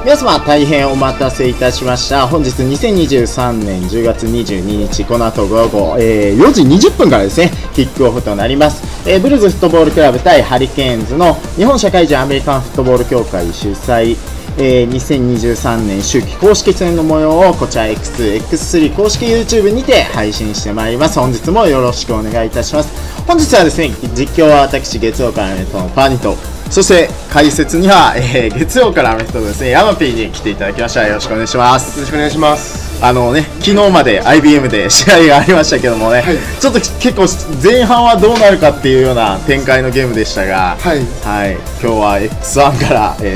皆様大変お待たせいたしました。本日2023年10月22日、この後午後、4時20分からですね、キックオフとなります。ブルズフットボールクラブ対ハリケーンズの日本社会人アメリカンフットボール協会主催、2023年秋季公式戦の模様をこちら X2、X3 公式 YouTube にて配信してまいります。本日もよろしくお願いいたします。本日はですね、実況は私、月曜からアメフトのパーニと、そして解説には、月曜からアメフトのですね、ヤマピーに来ていただきました。よろしくお願いします。 よろしくお願いします。 昨日まで IBM で試合がありましたけどもね、はい、ちょっと結構前半はどうなるかっていうような展開のゲームでしたが、はい、はい、今日は X1 から、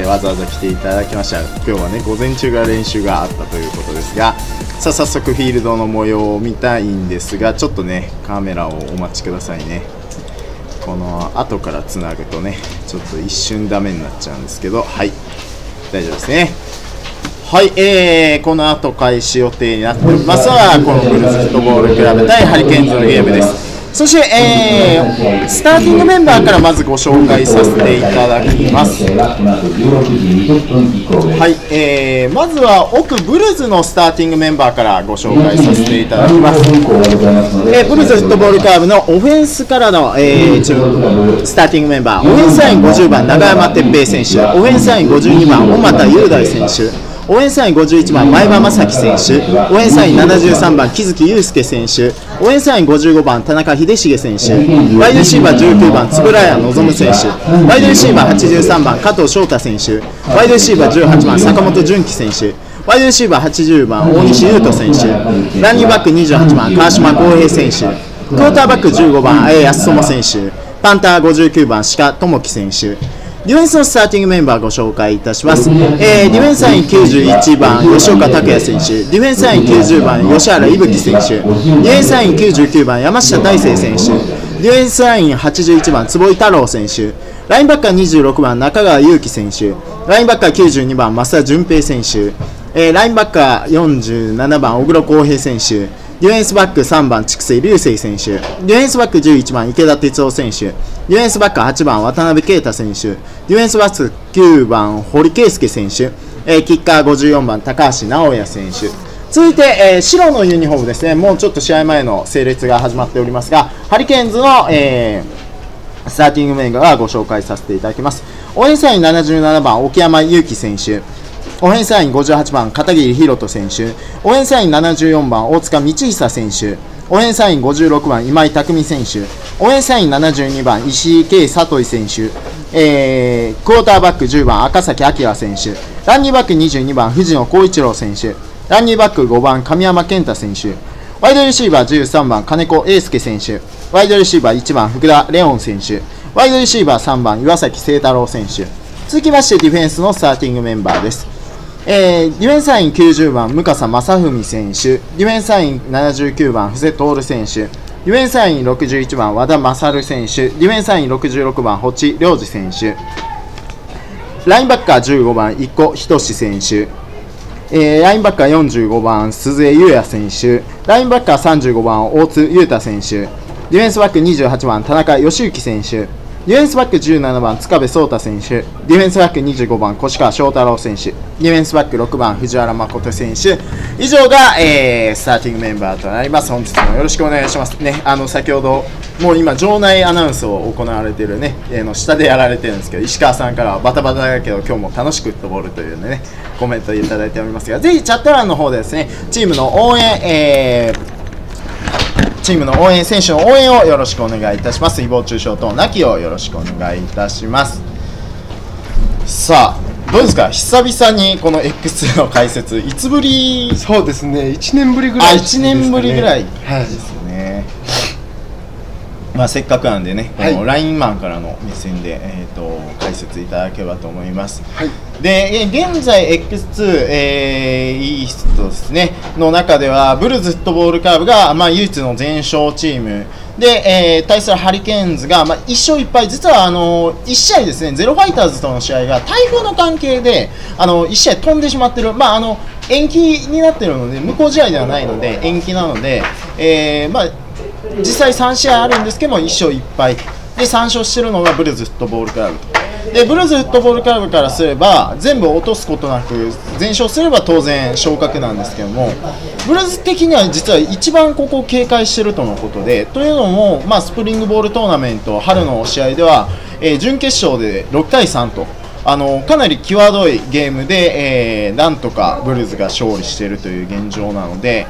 わざわざ来ていただきました。今日はね、午前中から練習があったということですが、さあ早速フィールドの模様を見たいんですが、ちょっとね、カメラをお待ちくださいね。この後からつなぐとね、ちょっと一瞬ダメになっちゃうんですけど、はい、大丈夫ですね。はい、この後開始予定になっておりますは、このブルーズフットボールクラブ対ハリケーンズのゲームです。そして、スターティングメンバーからまずご紹介させていただきます。はい、まずは奥ブルーズのスターティングメンバーからご紹介させていただきます。ブルーズフットボールクラブのオフェンスからの、スターティングメンバー、オフェンスライン50番永山哲平選手、オフェンスライン52番小俣雄大選手、オフェンスライン51番前場正樹選手、オフェンスライン73番木月祐介選手、オフェンスライン55番田中秀重選手、ワイドレシーバー19番円谷望選手、ワイドレシーバー83番加藤翔太選手、ワイドレシーバー18番坂本純喜選手、ワイドレシーバー80番大西優斗選手、ランニングバック28番川島康平選手、クォーターバック15番安友選手、パンター59番鹿智樹選手。ディフェンスのスターティングメンバーご紹介いたします。ディフェンスライン91番吉岡拓也選手、ディフェンスライン90番吉原伊吹選手、ディフェンスライン99番山下大成選手、ディフェンスライン81番坪井太郎選手、ラインバッカー26番中川祐希選手、ラインバッカー92番増田純平選手、ラインバッカー47番小黒康平選手、ディフェンスバック3番筑西流星選手、ディフェンスバック11番池田哲夫選手、ディフェンスバック8番渡辺啓太選手、ディフェンスバック9番堀圭介選手、キッカー54番高橋直也選手。続いて、白のユニフォームですね。もうちょっと試合前の整列が始まっておりますが、ハリケーンズの、スターティングメンバーをご紹介させていただきます。オフェンスライン77番沖山祐希選手、オフェンスライン58番片桐宏斗選手、オフェンスライン74番大塚道久選手、オフェンスライン56番今井拓実選手、オフェンスライン72番石井圭里選手、クォーターバック10番赤崎明選手、ランニーバック22番藤野浩一郎選手、ランニーバック5番神山健太選手、ワイドレシーバー13番金子英介選手、ワイドレシーバー1番福田レオン選手、ワイドレシーバー3番岩崎清太郎選手。続きましてディフェンスのスターティングメンバーです。ディフェンスライン90番向笠正文選手、ディフェンスライン79番布施徹選手、ディフェンスライン61番和田勝選手、ディフェンスライン66番堀良二選手、ラインバッカー15番一古仁選手、ラインバッカー45番鈴江優也選手、ラインバッカー35番大津裕太選手、ディフェンスバック28番田中義行選手、ディフェンスバック17番塚部壮太選手、ディフェンスバック25番越川翔太郎選手、ディフェンスバック6番藤原誠選手。以上が、スターティングメンバーとなります。本日もよろしくお願いしますね。先ほどもう今場内アナウンスを行われているね、下でやられてるんですけど、石川さんからはバタバタだけど今日も楽しくフットボールというねコメントいただいておりますが、ぜひチャット欄の方でですね、チームの応援、選手の応援をよろしくお願いいたします。誹謗中傷等なきをよろしくお願いいたします。さあ、どうですか、久々にこの X2 の解説、いつぶり？ そうですね、1年ぶりぐらいですかね。 1年ぶりぐらいですね。まあ、せっかくなんでね、このラインマンからの目線で、解説いただければと思います。はい、で現在 X2、イーストですねの中ではブルズフットボールクラブが、唯一の全勝チームで、対するハリケーンズが、1勝1敗、実は1試合ですね、ゼロファイターズとの試合が台風の関係で1試合飛んでしまっている、延期になっているので、無効試合ではないので延期なので、実際3試合あるんですけども1勝1敗で3勝しているのがブルズフットボールクラブと。 でブルーズフットボールクラブからすれば全部落とすことなく全勝すれば当然昇格なんですけども、ブルーズ的には実は一番ここを警戒しているとのことで、というのも、スプリングボールトーナメント春の試合では、準決勝で6対3とかなり際どいゲームで、なんとかブルーズが勝利しているという現状なので、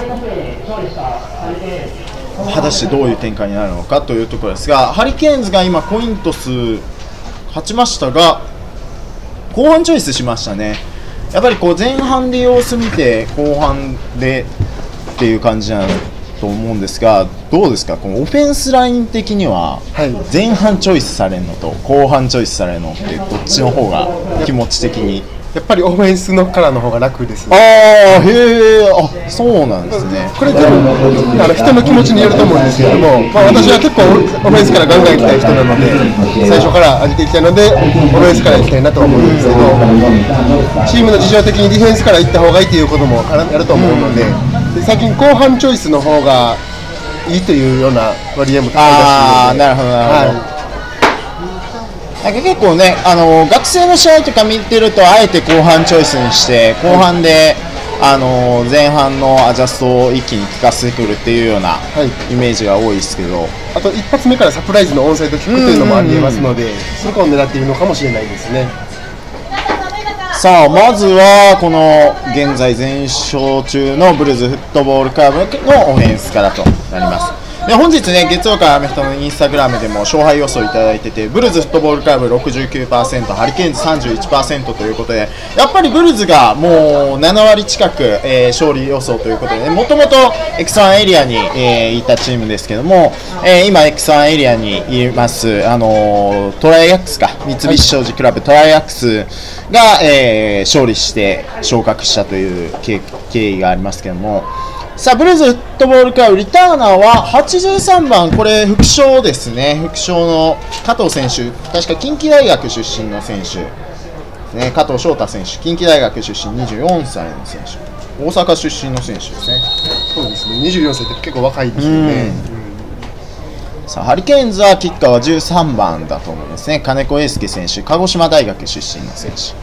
果たしてどういう展開になるのかというところですが、ハリケーンズが今コイントス勝ちましたが後半チョイスしましたね。やっぱりこう前半で様子見て後半でっていう感じなと思うんですが、どうですか、このオフェンスライン的には前半チョイスされるのと後半チョイスされるのってどっちの方が気持ち的に？ やっぱりオフェンスのからの方が楽ですね。 へえ、そうなんですね。 これ全部人の気持ちによると思うんですけれども、私は結構オフェンスからガンガン行きたい人なので、最初から上げていきたいのでオフェンスから行きたいなと思うんですけど、チームの事情的にディフェンスから行った方がいいということもあると思うので、最近後半チョイスの方がいいというような割合も高いらしいので。 なるほどなるほど。結構ね、学生の試合とか見てるとあえて後半チョイスにして後半で、前半のアジャストを一気に効かせてくるっていうようなイメージが多いですけど、 あと一発目からサプライズのオンサイドキックというのもありえますので、そこを狙っているのかもしれないですね。 さあまずはこの現在全勝中のブルーズフットボールクラブのオフェンスからとなります。で本日ね、月曜からアメフトのインスタグラムでも勝敗予想いただいてて、ブルーズフットボールクラブ 69%、ハリケーンズ 31% ということで、やっぱりブルーズがもう7割近く、勝利予想ということで、もともと X1 エリアに、いたチームですけども、今 X1 エリアにいますトライアックスか、三菱商事クラブトライアックスが、勝利して昇格したという経緯がありますけども、さあブルーズフットボールクラブリターナーは83番、これ副将ですね、副将の加藤選手、確か近畿大学出身の選手ですね、加藤翔太選手、近畿大学出身24歳の選手、大阪出身の選手ですね。 そうですね、24歳って結構若いですよね。 さあハリケーンズはキッカーは13番だと思うんですね、金子英介選手、鹿児島大学出身の選手。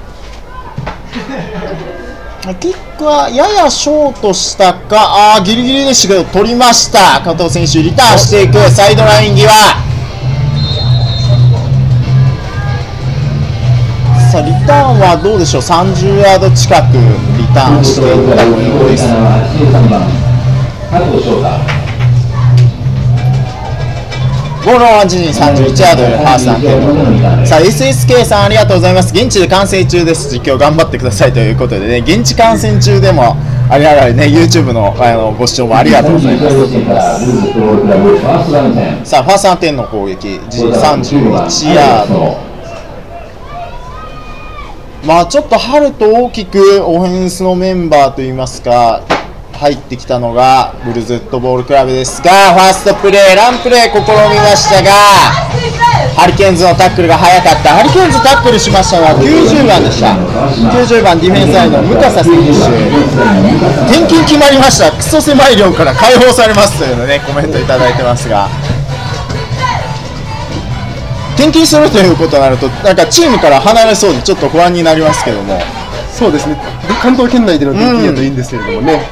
キックはややショートしたか、ギリギリでしたけど取りました。加藤選手リターンしていく、サイドライン際。さあリターンはどうでしょう、30ヤード近くリターンしていったということです。ボールは自陣31ヤードでファーストアンテン。さあ SSK さんありがとうございます。現地で観戦中です。実況頑張ってくださいということでね、現地観戦中でもありながらね、 YouTube の、ご視聴もありがとうございます。さあファーストアンテンの攻撃、自陣31ヤード。ちょっと春と大きくオフェンスのメンバーといいますか入ってきたのがブルーズフットボールクラブですが、ファーストプレー、ランプレー試みましたが、ハリケーンズのタックルが早かった。ハリケーンズタックルしましたのは90番でした。90番ディフェンスラインの向笠選手、転勤決まりました。クソ狭い寮から解放されますというのね、コメントいただいてますが、転勤するということになるとなんかチームから離れそうでちょっと不安になりますけども。 そうですね、関東圏内での転勤だといいんですけれどもね。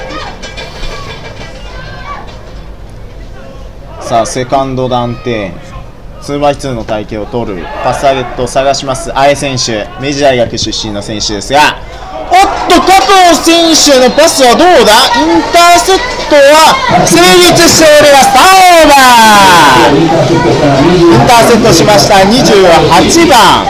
さあセカンド断点 2x2 の体型を取るパスターゲットを探します阿江選手、明治大学出身の選手ですが、おっと加藤選手のパスはどうだ、インターセプトは成立しております。ターンオーバー、インターセプトしました。28番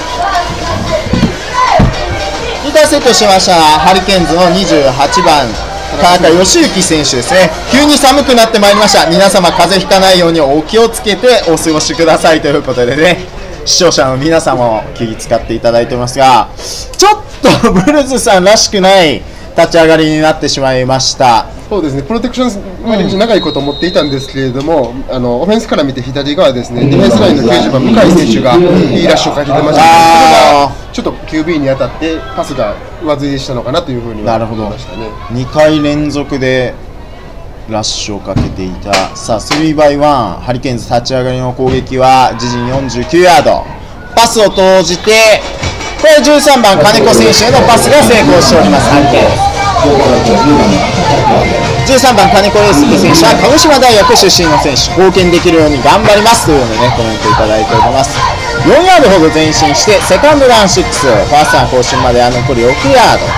インターセプトしましたハリケーンズの28番田中義行選手ですね。急に寒くなってまいりました。皆様風邪ひかないようにお気をつけてお過ごしくださいということでね、視聴者の皆様も気を使っていただいてますが、ちょっとブルーズさんらしくない立ち上がりになってしまいました。 そうですね、プロテクション長いこと思っていたんですけれども、オフェンスから見て左側ですね、ディフェンスラインの90番向井選手がいいラッシュをかけてましたので、それがちょっと QB に当たってパスが上積みしたのかなというふうに思いましたね。 2回連続でラッシュをかけていた。さあ 3x1 ハリケーンズ立ち上がりの攻撃は自陣49ヤード、 パスを投じて、これ13番金子選手へのパスが成功しております。3点。13番金子英介選手は鹿児島大学出身の選手、貢献できるように頑張りますというのでね、コメントいただいております。4ヤードほど前進してセカンドラン6、ファーストラン更新までは残り6ヤード。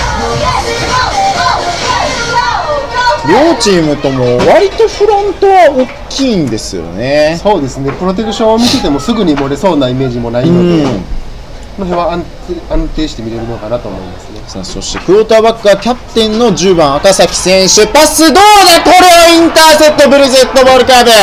両チームとも割とフロントは大きいんですよね。 そうですね、プロテクションを見ててもすぐに漏れそうなイメージもないので、この辺は安定して見れるのかなと思いますね。 さあ、そしてクォーターバックはキャプテンの10番赤崎選手、パスどうだ、これをインターセプト、ブルーズヘッドボールクラブ、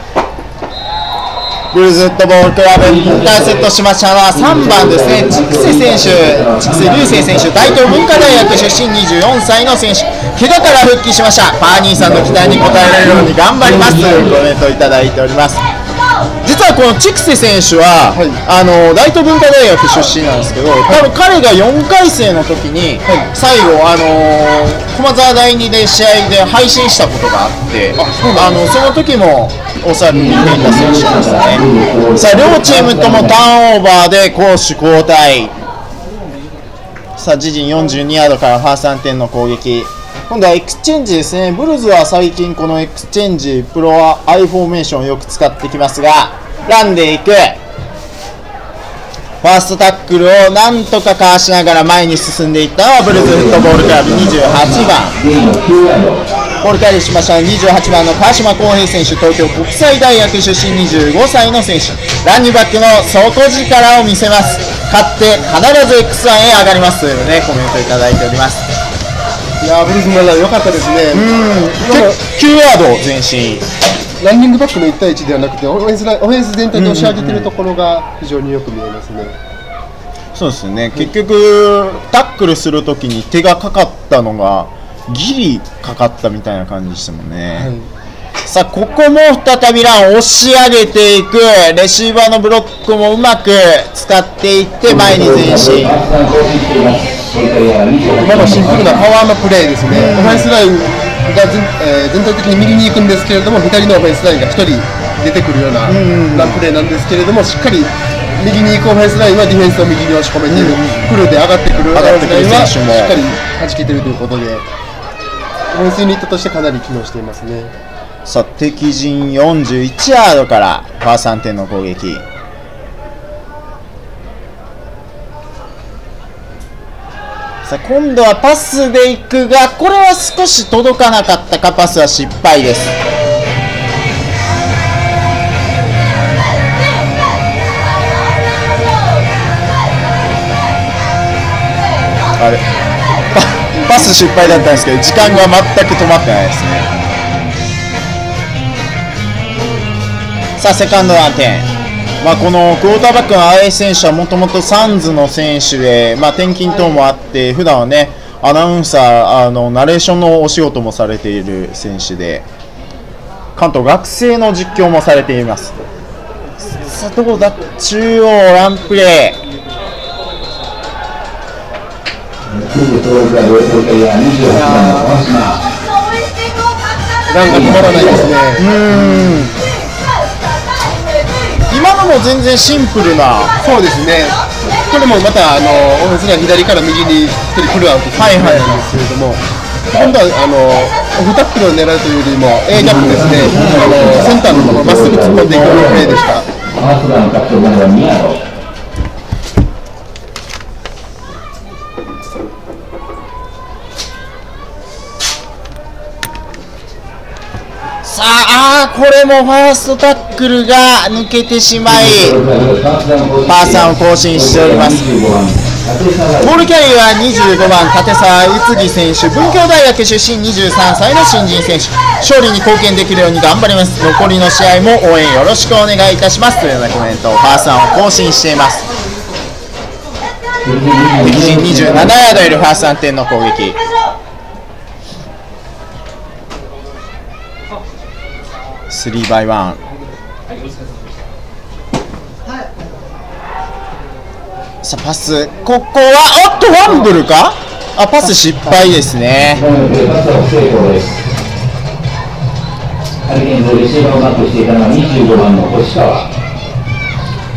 ブルーズヘッドボールクラブインターセプトしましたのは3番ですね、筑西選手、筑西流星選手、大東文化大学出身24歳の選手、怪我から復帰しました。パーニーさんの期待に応えられるように頑張りますというコメントをいただいております。実はこの筑西選手は、大東文化大学出身なんですけど、多分彼が4回生の時に、最後、駒沢第二で試合で配信したことがあって、その時もおそらく見ていた選手でしたね。さあ、両チームともターンオーバーで攻守交代。さあ、自陣42ヤードからファースト3点の攻撃。今度はエクスチェンジですね。ブルズは最近このエクスチェンジプロはアイフォーメーションをよく使ってきますが、ランでいく。ファーストタックルをなんとかかわしながら前に進んでいったのはブルズフットボールクラブ28番。ボールキャリーしました28番の川島康平選手、東京国際大学出身25歳の選手。ランニングバックの底力を見せます。勝って必ず X1 へ上がりますというね、コメントいただいております。 いやー、ブルーズの良かったですね。 9ヤード前進。 ランニングバックの1対1ではなくて、オフェンス全体で押し上げているところが非常によく見えますね。 そうですね、結局、タックルするときに手がかかったのが、ギリかかったみたいな感じでしたもんね。さあ、ここも再びラン押し上げていく、レシーバーのブロックもうまく使っていって、前に前進。 今のシンプルなパワーのプレーですね。オフェンスラインが全体的に右に行くんですけれども、左のオフェンスラインが1人出てくるようなプレーなんですけれども、しっかり右に行くオフェンスラインはディフェンスを右に押し込めている、フルで上がってくるオフェンスラインはしっかり弾けているということで、オフェンスユニットとしてかなり機能していますね。 さあ、敵陣41ヤードからファースト3点の攻撃。さあ、今度はパスでいくが、これは少し届かなかったか、パスは失敗です。あれパス失敗だったんですけど、時間が全く止まってないですね。さあ、セカンドワン点。このクォーターバックの青井選手はもともとサンズの選手で、転勤等もあって、普段はね、アナウンサー、ナレーションのお仕事もされている選手で、関東学生の実況もされています。さあ、どうだ、中央ランプレー。 ランが止まらないですね。 今のも全然シンプルな。 そうですね。これもまたオフェンスが左から右に1人フルアウトするプレーなんですけれども、今度はオフタックルを狙うというよりも A ギャップですね。センターのまままっすぐ突っ込んでいくプレーでした。 さあ、これもファーストタックルが抜けてしまい、パーさんを更新しております。ボールキャリーは25番立沢宇津木選手、文教大学出身23歳の新人選手、勝利に貢献できるように頑張ります。残りの試合も応援よろしくお願いいたしますというようなコメントをファーさんを更新しています。敵陣27ヤードよりファースト3点の攻撃。3 by 1。さあ、パス、ここはおっとファンブルか。パス失敗ですね。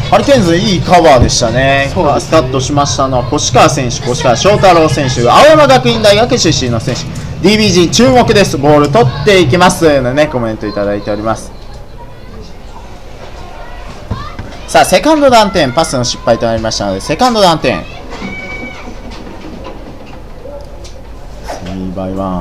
ハリケーンズいいカバーでしたね。スタートしましたのは越川選手、越川翔太郎選手、青山学院大学出身の選手、 DBG 注目です、ボール取っていきますというのねコメントいただいております。さあセカンド断点、パスの失敗となりましたのでセカンド断点、3 by 1、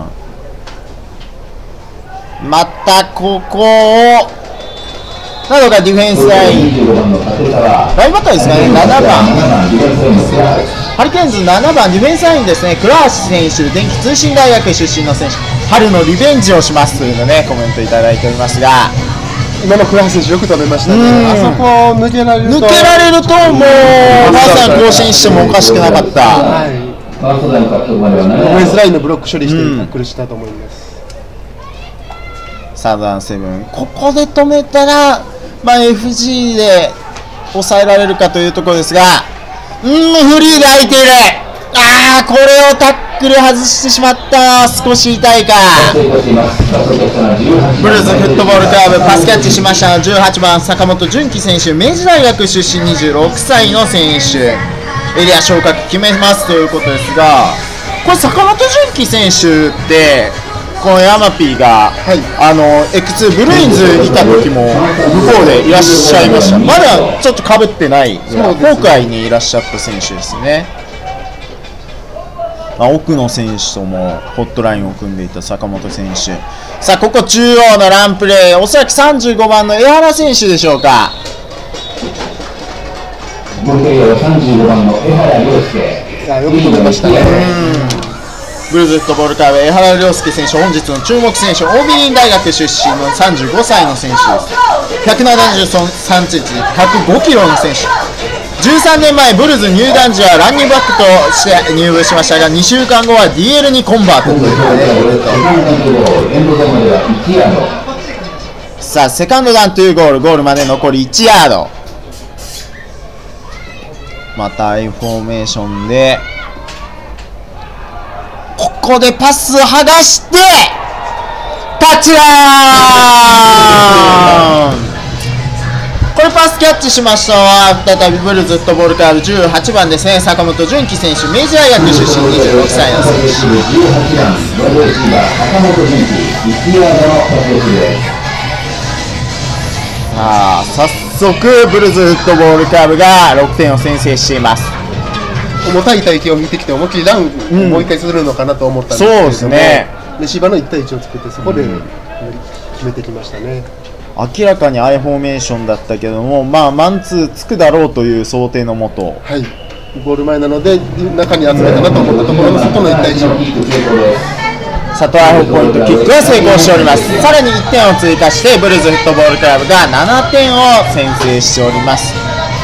またここをなどがディフェンスライン、ラインバッターですかね、7番、ハリケーンズ7番ディフェンスラインですね、倉橋選手、電気通信大学出身の選手、春のリベンジをしますというのねコメントいただいておりますが、 今の倉橋選手よく止めましたね。あそこ抜けられるともうまさに更新してもおかしくなかった、はい、 オフェンスラインのブロック処理してタックルしたと思います。 サザンセブン、ここで止めたら、FG で抑えられるかというところですが、フリーで空いている、これをタックル外してしまった、少し痛いか。ブルーズフットボールクラブ、パスキャッチしました18番坂本純喜選手、明治大学出身26歳の選手、エリア昇格決めますということですが、これ坂本純喜選手ってこのヤマピーが、X2 ブルーインズいた時も向こうでいらっしゃいました。まだちょっとかぶってないぐらい、ホークアイにいらっしゃった選手ですね。奥野選手ともホットラインを組んでいた坂本選手。さあここ中央のランプレー、おそらく35番の江原選手でしょうか。 35番の江原亮介、よく止めましたね。 ブルーズフットボールクラブ、江原亮介選手、本日の注目選手、桜美林大学出身の35歳の選手です。173センチ、105キロの選手。13年前、ブルーズ入団時はランニングバックとして入部しましたが、2週間後は DL にコンバートということで、さあ、セカンドダウンというゴールまで残り1ヤード。また I フォーメーションで、ここでパスを剥がしてタッチダウン。これパスキャッチしましたのは再びブルーズフットボールクラブ18番ですね、坂本純喜選手、明治大学出身26歳の選手。さあ早速ブルーズフットボールクラブが6点を先制しています。 重たい体型を引いてきて思いっきりランもう一回するのかなと思ったんですけど、 そうですね、 レシーバーの1対1を作ってそこで決めてきましたね。 明らかに I フォーメーションだったけども、マンツーつくだろうという想定のもと、 はい、ゴール前なので中に集めたなと思ったところの外の1対1を佐藤アイポイントキックは成功しております。さらに1点を追加してブルーズフットボールクラブが7点を先制しております。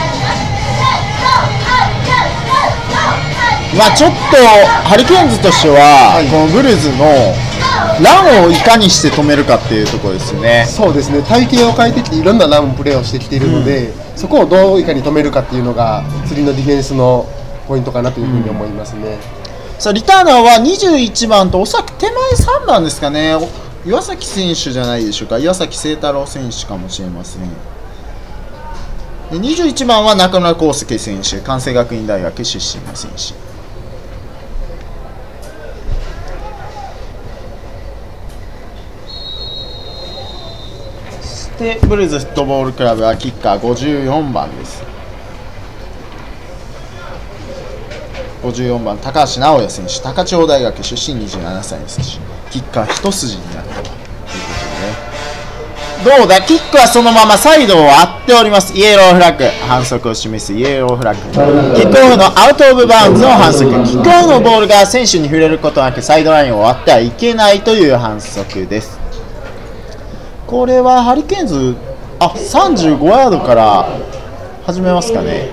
ちょっとハリケーンズとしては、このブルーズのランをいかにして止めるかっていうところですよね。 そうですね、体型を変えてきていろんなランプレーをしてきているので、そこをどういかに止めるかっていうのが次のディフェンスのポイントかなというふうに思いますね。 さあリターナーは21番とおそらく手前3番ですかね、岩崎選手じゃないでしょうか、岩崎清太郎選手かもしれません。で21番は中村康介選手、関西学院大学出身の選手。でブルーズフットボールクラブはキッカー54番です。54番高橋直也選手、高千穂大学出身27歳の選手、キッカー一筋になったということでね。どうだ、キックはそのままサイドを割っております。イエローフラッグ、反則を示すイエローフラッグ、キックオフのアウトオブバウンズの反則、キックオフのボールが選手に触れることなくサイドラインを割ってはいけないという反則です。これはハリケーンズ、35ヤードから始めますかね。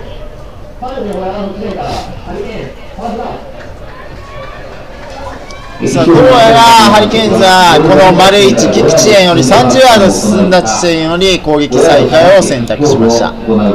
さあどうやらハリケーンズはこの丸1キック地点より30ヤード進んだ地点より攻撃再開を選択しました。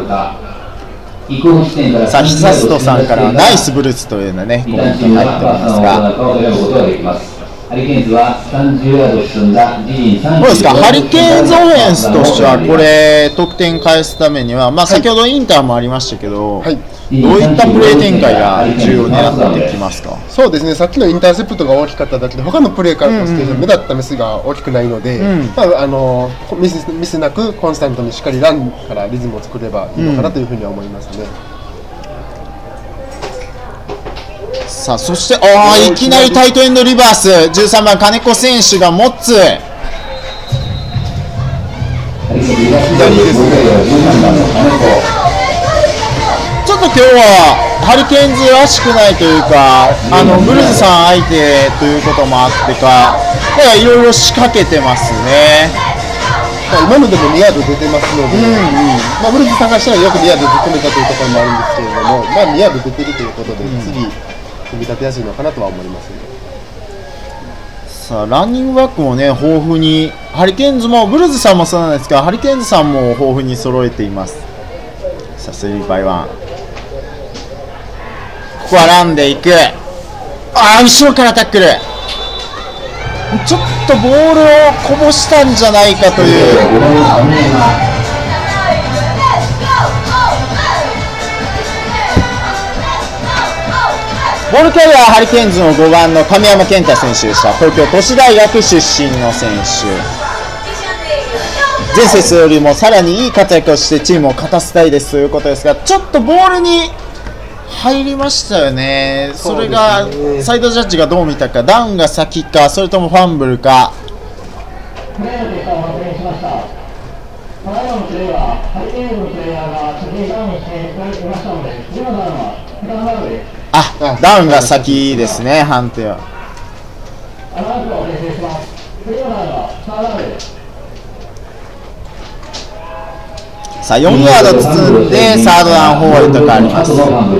さあ久人さんからはナイスブルースというようなねコメントが入っておりますが、 ハリケーンズは30ヤード進んだ自陣3。 どうですか、ハリケーンズオフェンスとしては、これ、得点返すためには、まあ、先ほどインターもありましたけど、 はい、 どういったプレー展開が重要になってきますか。 そうですね、さっきのインターセプトが大きかっただけで、他のプレーからとして目立ったミスが大きくないので、まあ、ミスなくコンスタントにしっかりランからリズムを作ればいいのかなというふうには思いますね。 さあ、そしていきなりタイトエンドリバース、13番金子選手が持つ。 左ですね。 ちょっと今日はハリケーンズらしくないというか、ブルーズさん相手ということもあってか、いろいろ仕掛けてますね。 今のでも2ヤード出てますので、まあ、ブルーズさんがしたらよく2ヤードで止めたというところもあるんですけれども、まあ、2ヤード出てるということで、次組み立てやすいのかなとは思いますね。 さあ、ランニングバックもね、豊富に、ハリケーンズも、ブルーズさんもそうなんですが、ハリケーンズさんも豊富に揃えています。さあ、3 by 1。ここはランでいく。後ろからタックル。ちょっとボールをこぼしたんじゃないかという。ボールキャリアはハリケーンズの5番の神山健太選手でした。東京都市大学出身の選手。前節よりもさらにいい活躍をしてチームを勝たせたいですということですが、ちょっとボールに入りましたよね。それがサイドジャッジがどう見たか、ダウンが先か、それともファンブルか。 プレーの結果を発表しました。今のプレーはハリケーンズのプレイヤーが先にダウンしていましたので、今のダウンはセカンドダウンです。 ダウンが先ですね、判定は。 アナウンスを訂正します。次のダウンはサードダウンです。 さあ、4ヤード包んでサードダウンホールドと変わります。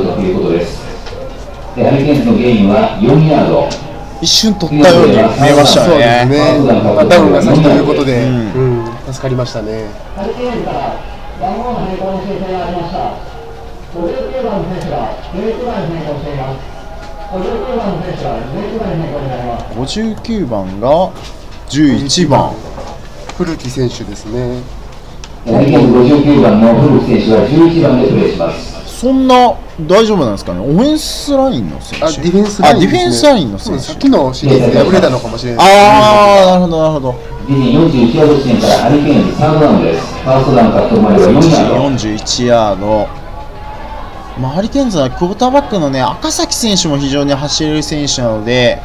ハリケーンズのゲインは4ヤード。 一瞬取ったように見えましたよね。 ダウンが先ということで、助かりましたね。 ハリケーンズから番号の変更の申請がありました。59番の選手が11番に変更しています。59番の選手が11番に変更になります。 59番が11番。 古木選手ですね。 59番の古木選手は11番でプレーします。 そんな大丈夫なんですかね。オフェンスラインの選手。 ディフェンスラインですね。 ディフェンスラインの選手。 さっきのシリーズで敗れたのかもしれない。 なるほどなるほど。 自陣41ヤード地点からハリケーンズサードダウンです。ファーストダウン獲得までは4ヤード。 41ヤード。まあ、ハリケーンズはクォーターバックのね、赤崎選手も非常に走れる選手なので、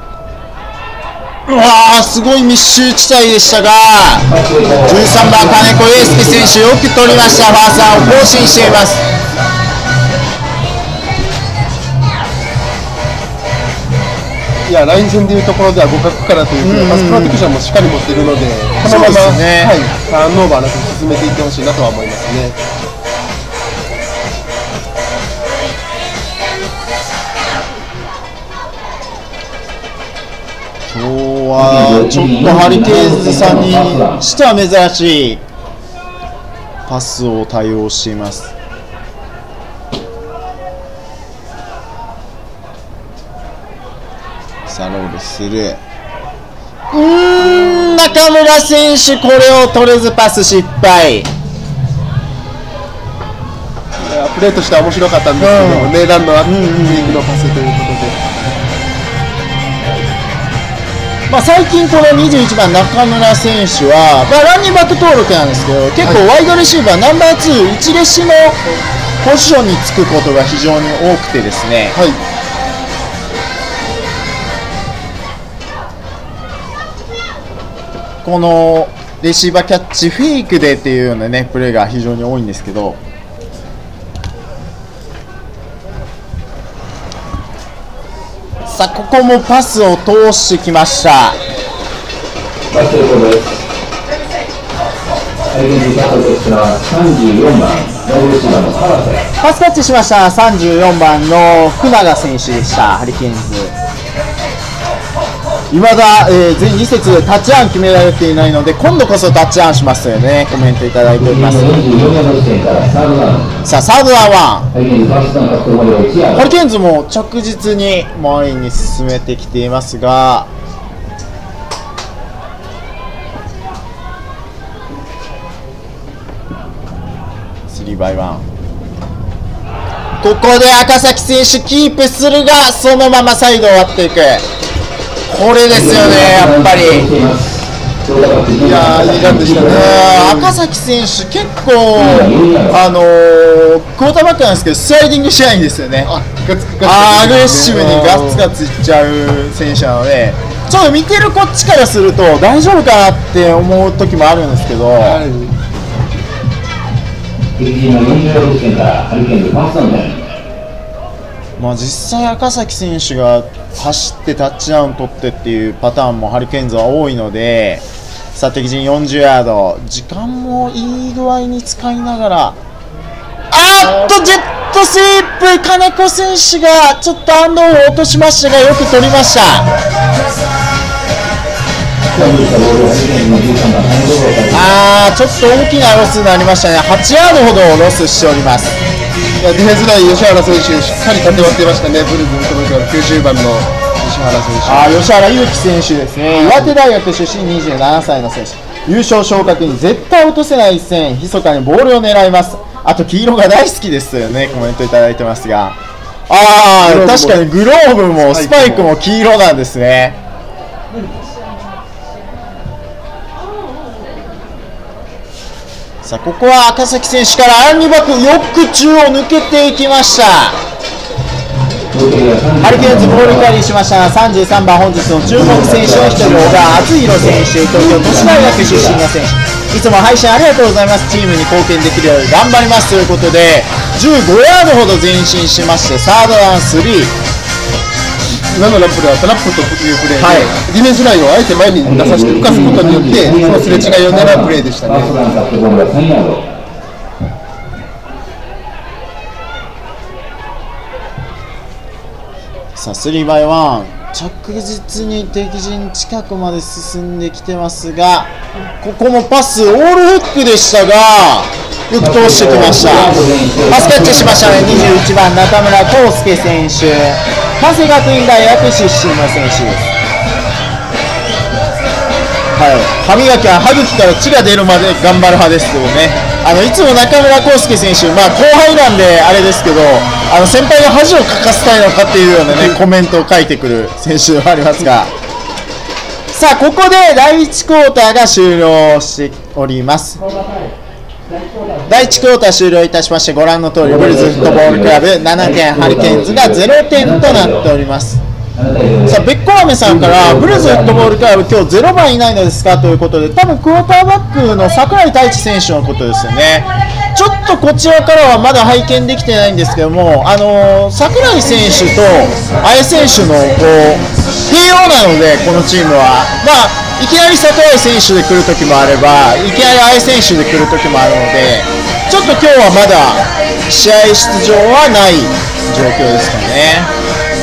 すごい密集地帯でしたが、13番金子英介選手よく取りました。ファーストダウンを更新しています。 いや、ライン線でいうところでは互角からというか、パスプロテクションもしっかり持っているので、このまま、ターンオーバーなく進めていってほしいなとは思いますね。 今日はちょっとハリケーンズさんにしては珍しいパスを対応しています。さあロールする。中村選手これを取れずパス失敗。 プレーとしては面白かったんですけどね、ランのリーグのパスということで。 最近この21番中村選手は、ランニングバック登録なんですけど、結構ワイドレシーバーナンバー2、1レシのポジションにつくことが非常に多くてですね、このレシーバーキャッチフェイクでっていうようなねプレーが非常に多いんですけど、さあここもパスを通してきました。パスキャッチしました34番の福永選手でした。ハリケーンズいまだ、全2節でタッチアウン決められていないので、今度こそタッチアウンしますよね。コメントいただいております。さあサードダウンハリケーンズも着実に前に進めてきていますが、 バイワン。ここで赤崎選手キープするが、そのままサイドを割っていく。これですよね、やっぱり。 いやー、いいランでしたね。 赤崎選手、結構、クォーターバックなんですけど、スライディングしないんですよね。アグレッシブにガツガツいっちゃう選手なので、ちょっと見てるこっちからすると、大丈夫かなって思う時もあるんですけど。まあ実際赤崎選手が走ってタッチダウン取ってっていうパターンもハリケーンズは多いので、さあ敵陣40ヤード、時間もいい具合に使いながら、ジェットスイープ、金子選手がちょっとハンドを落としましたが、よく取りました。ちょっと大きなロスになりましたね。8ヤードほどロスしております。 いや、ディフェンスライン、吉原選手、しっかり縦割っていましたね、ブルズの90番の吉原選手。 吉原裕樹選手ですね、岩手大学出身27歳の選手、優勝昇格に絶対落とせない一戦、密かにボールを狙います。あと黄色が大好きですよね、コメントいただいてますが、確かにグローブもスパイクも黄色なんですね。さあここは赤崎選手からアンリバック、よく中央抜けていきました。ハリケーンズボールキャリーしましたが、33番本日の注目選手の一人、小川敦弘選手、東京都市大学出身の選手、いつも配信ありがとうございます。チームに貢献できるように頑張りますということで、15ヤードほど前進しまして、サードダウン3。 今のランプではトラップというプレーで、ディフェンスラインをあえて前に出させて浮かすことによってそのすれ違いを狙うプレーでしたね。 さあ3バイ1、着実に敵陣近くまで進んできてますが、ここもパスオールフックでしたが、よく通してきました。パスキャッチしましたね。21番中村康介選手、関西学院大学出身の選手です。歯磨きは歯茎から血が出るまで頑張る派ですけどね、いつも中村康介選手、後輩なんであれですけど、先輩が恥をかかせたいのかっていうようなねコメントを書いてくる選手ではありますが、さあここで第1クォーターが終了しております。第1クォーター終了いたしまして、ご覧の通りブルズフットボールクラブ7点、ハリケーンズが0点となっております。さあベッコラメさんから、ブルズフットボールクラブ今日0番いないのですかということで、多分クォーターバックの櫻井太一選手のことですよね。ちょっとこちらからはまだ拝見できてないんですけども、櫻井選手と綾選手の併用なので、このチームは、いきなり櫻井選手で来るときもあれば、いきなり綾選手で来るときもあるので、ちょっと今日はまだ試合出場はない状況ですかね。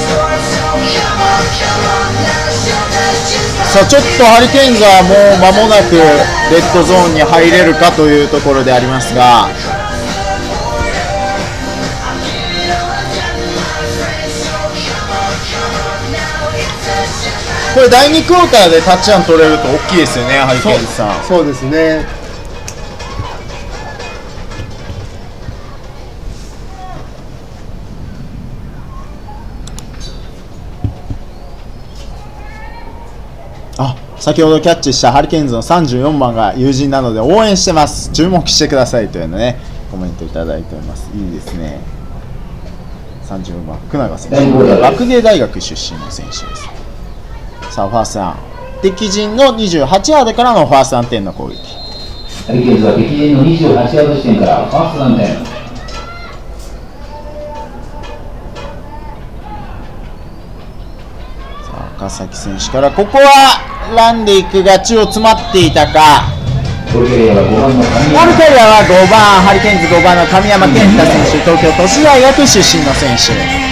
さあちょっとハリケーンズはもう間もなくレッドゾーンに入れるかというところでありますが、これ第2クォーターでタッチダウン取れると大きいですよね、ハリケーンズさん。 そうですね。 先ほどキャッチしたハリケーンズの34番が友人なので応援してます、注目してくださいというのねコメントいただいております。いいですね。34番福永選手、学芸大学出身の選手です。さあファーストラン、敵陣の28ヤードからのファーストラン点の攻撃。 ハリケーンズは敵陣の28ヤード地点からファーストラン点。 赤崎選手から、ここはランでいくが血を詰まっていたか。 ボルキャリアは5番のハリケーンズ5番の神山健太選手、東京都市大学出身の選手。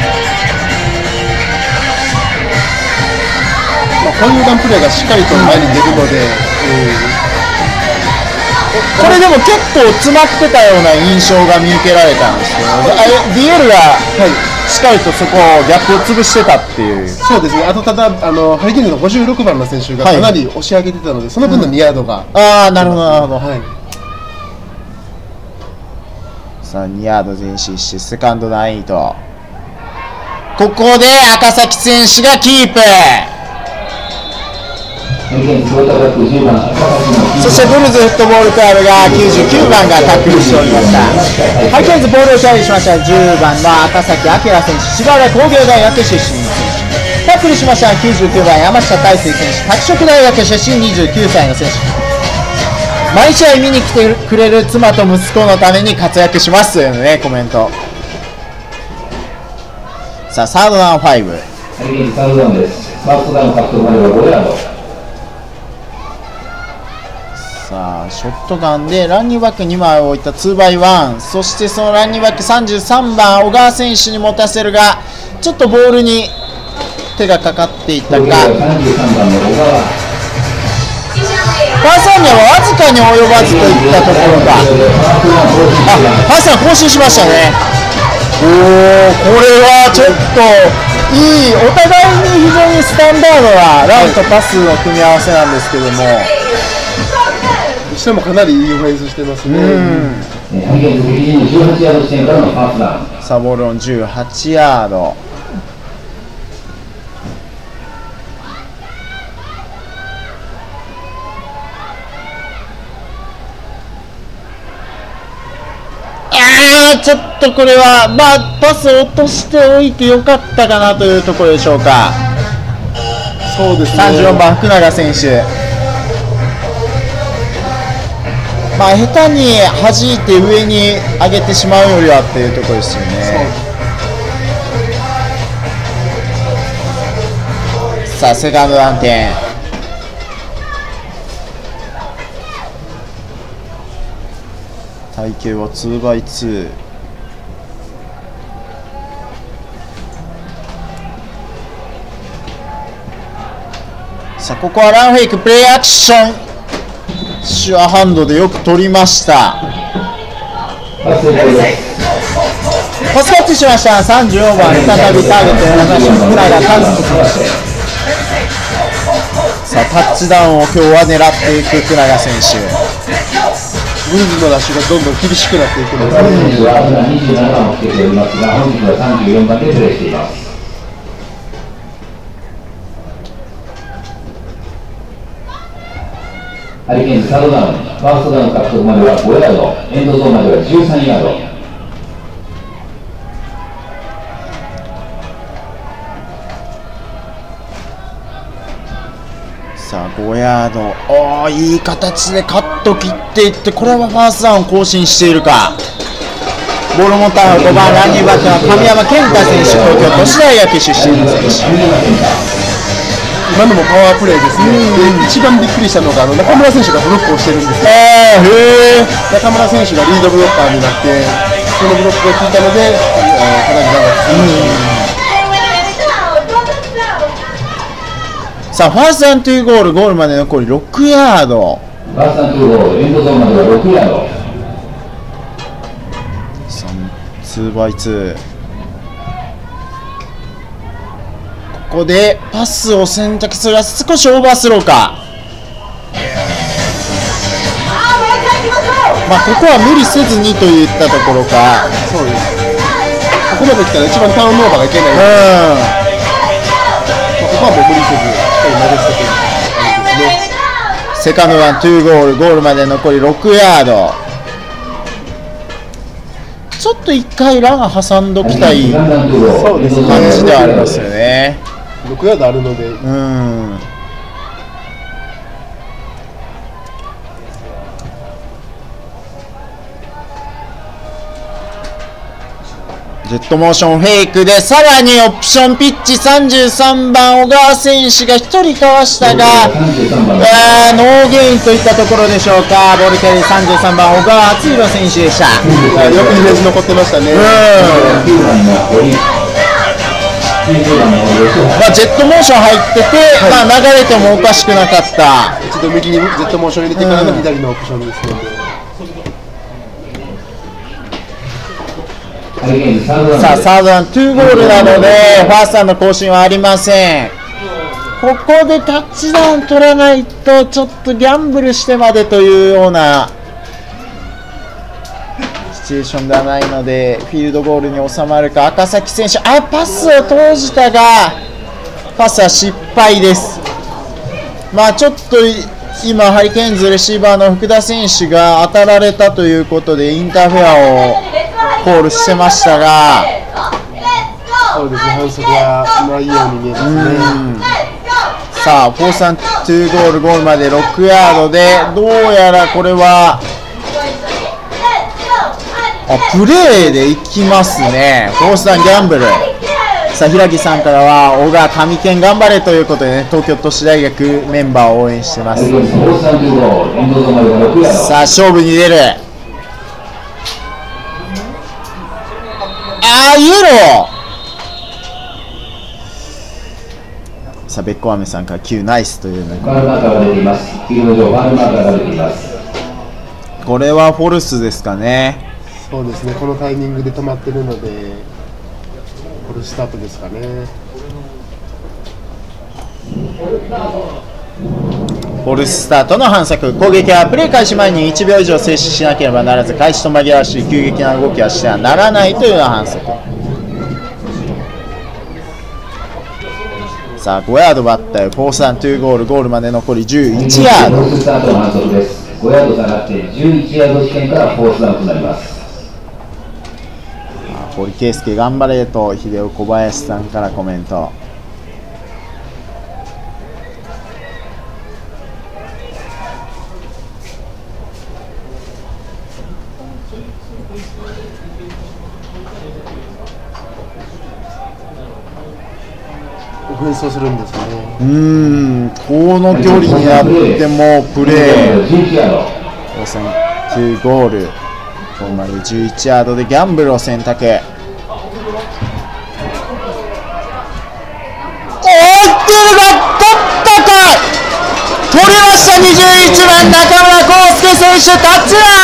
こういうランプレーがしっかりと前に出るので、 これでも結構詰まってたような印象が見受けられたんですけど、DL がしっかりとそこをギャップを潰してたっていう。 そうですね。あとただハリケーンズの56番の選手がかなり押し上げてたので、その分の2ヤードが、 なるほどなるほど。ささあ2ヤード前進してセカンドナイト、ここで赤崎選手がキープ。そしてブルズフットボールクラブが99番がタックルしておりました。ハイケンズボールをキャリーしました10番の赤崎明選手、芝浦工業大学出身の選手。タックルしました99番山下大成選手、拓殖大学出身29歳の選手。毎試合見に来てくれる妻と息子のために活躍しますというねコメント。さあサードダウン5。 サードダウンです。ファーストダウン獲得までは5ヤード。 さあショットガンでランニングバック2枚を置いた 2x1、 そしてそのランニングバック33番小川選手に持たせるがちょっとボールに手がかかっていたか。ファーストアンにはわずかに及ばずといったところか。あ、ファーストアン更新しましたね。おお、これはちょっといい、お互いに非常にスタンダードなランとパスの組み合わせなんですけども、 どうしてもかなりいいオフェンスしてますね。 さあボールオン18ヤード。ちょっとこれは、パスを落としておいてよかったかなというところでしょうか。 そうですね。 34番福永選手、下手に弾いて上に上げてしまうよりはっていうところですよね。さあセカンドダウン点。体型は 2x2。さあここはランフェイクプレイアクション、シュアハンドでよく取りました。パスキャッチしました34番、再びターゲットを目指し福永和人選手。さあタッチダウンを今日は狙っていく福永選手。 ブルズのラッシュがどんどん厳しくなっていくので、 27番をつけておりますが、本日は34番でプレーしています。ハリケーンズサードダウン、ファーストダウン獲得までは5ヤード、エンドゾーンまでは13ヤード。 さあ5ヤード、いい形でカット切っていって、これはファーストダウン更新しているか。ボール持ったのは5番ランニングバックの神山健太選手、東京都市大学出身の選手。 今のもパワープレーですね。一番びっくりしたのが中村選手がブロックをしてるんですよ。中村選手がリードブロッカーになってそのブロックが効いたので、かなり長くさあファーストダウントゥーゴール、ゴールまで残り6ヤード。 ファーストダウントゥーゴール、エンドゾーンまでは6ヤード。 2x2。ここでパスを選択するが少しオーバースローか。ここは無理せずにといったところか。 そうです。ここまで来たら一番ターンオーバーがいけない。ここはもう無理せずしっかり投げ捨ててる感じですね。 セカンドラントゥーゴール、ゴールまで残り6ヤード。ちょっと1回ラン挟んどきたい感じではありますよね。 6ヤードあるので、 ジェットモーションフェイクでさらにオプションピッチ33番小川選手が1人かわしたが、ノーゲインといったところでしょうか。ボールキャリー33番小川敦弘選手でした。 よくイメージ残ってましたね。 ジェットモーション入ってて、流れてもおかしくなかった。 一度右にジェットモーション入れてからの左のオプションですので、 さあサードダウントゥーゴールなのでファーストダウンの更新はありません。ここでタッチダウン取らないとちょっとギャンブルしてまでというようなシチュエーションではないのでフィールドゴールに収まるか。赤崎選手、パスを投じたがパスは失敗です。まあちょっと今ハリケーンズレシーバーの福田選手が当たられたということでインターフェアをコールしてましたが、 そうですね、反則がないように見えますね。 さあフォース&ツーゴール、ゴールまで6ヤードで、どうやらこれはプレーでいきますね。フォース&ギャンブル。さあ平木さんからは小川上県頑張れということでね、東京都市大学メンバーを応援してます。さあ勝負に出る。イエロー。さあベッコアメさんから9ナイスというのに、これはフォルスですかね。 そうですね、このタイミングで止まってるのでフォルスタートですかね。 フォルススタートの反則。攻撃はプレー開始前に1秒以上静止しなければならず、開始と紛らわしい急激な動きはしてはならないという反則。さあ5ヤードバッター、フォース&ツーゴール、ゴールまで残り11ヤード。 フォーススタートの反則です。5ヤード下がって11ヤード地点からフォースダウンとなります。 堀圭介頑張れと秀夫小林さんからコメント。 オフェンスをするんですね。 この距離にあってもプレー、予選9ゴール、ここまで11ヤードでギャンブルを選択。取ったか、取りました。21番中村康介選手タッチダ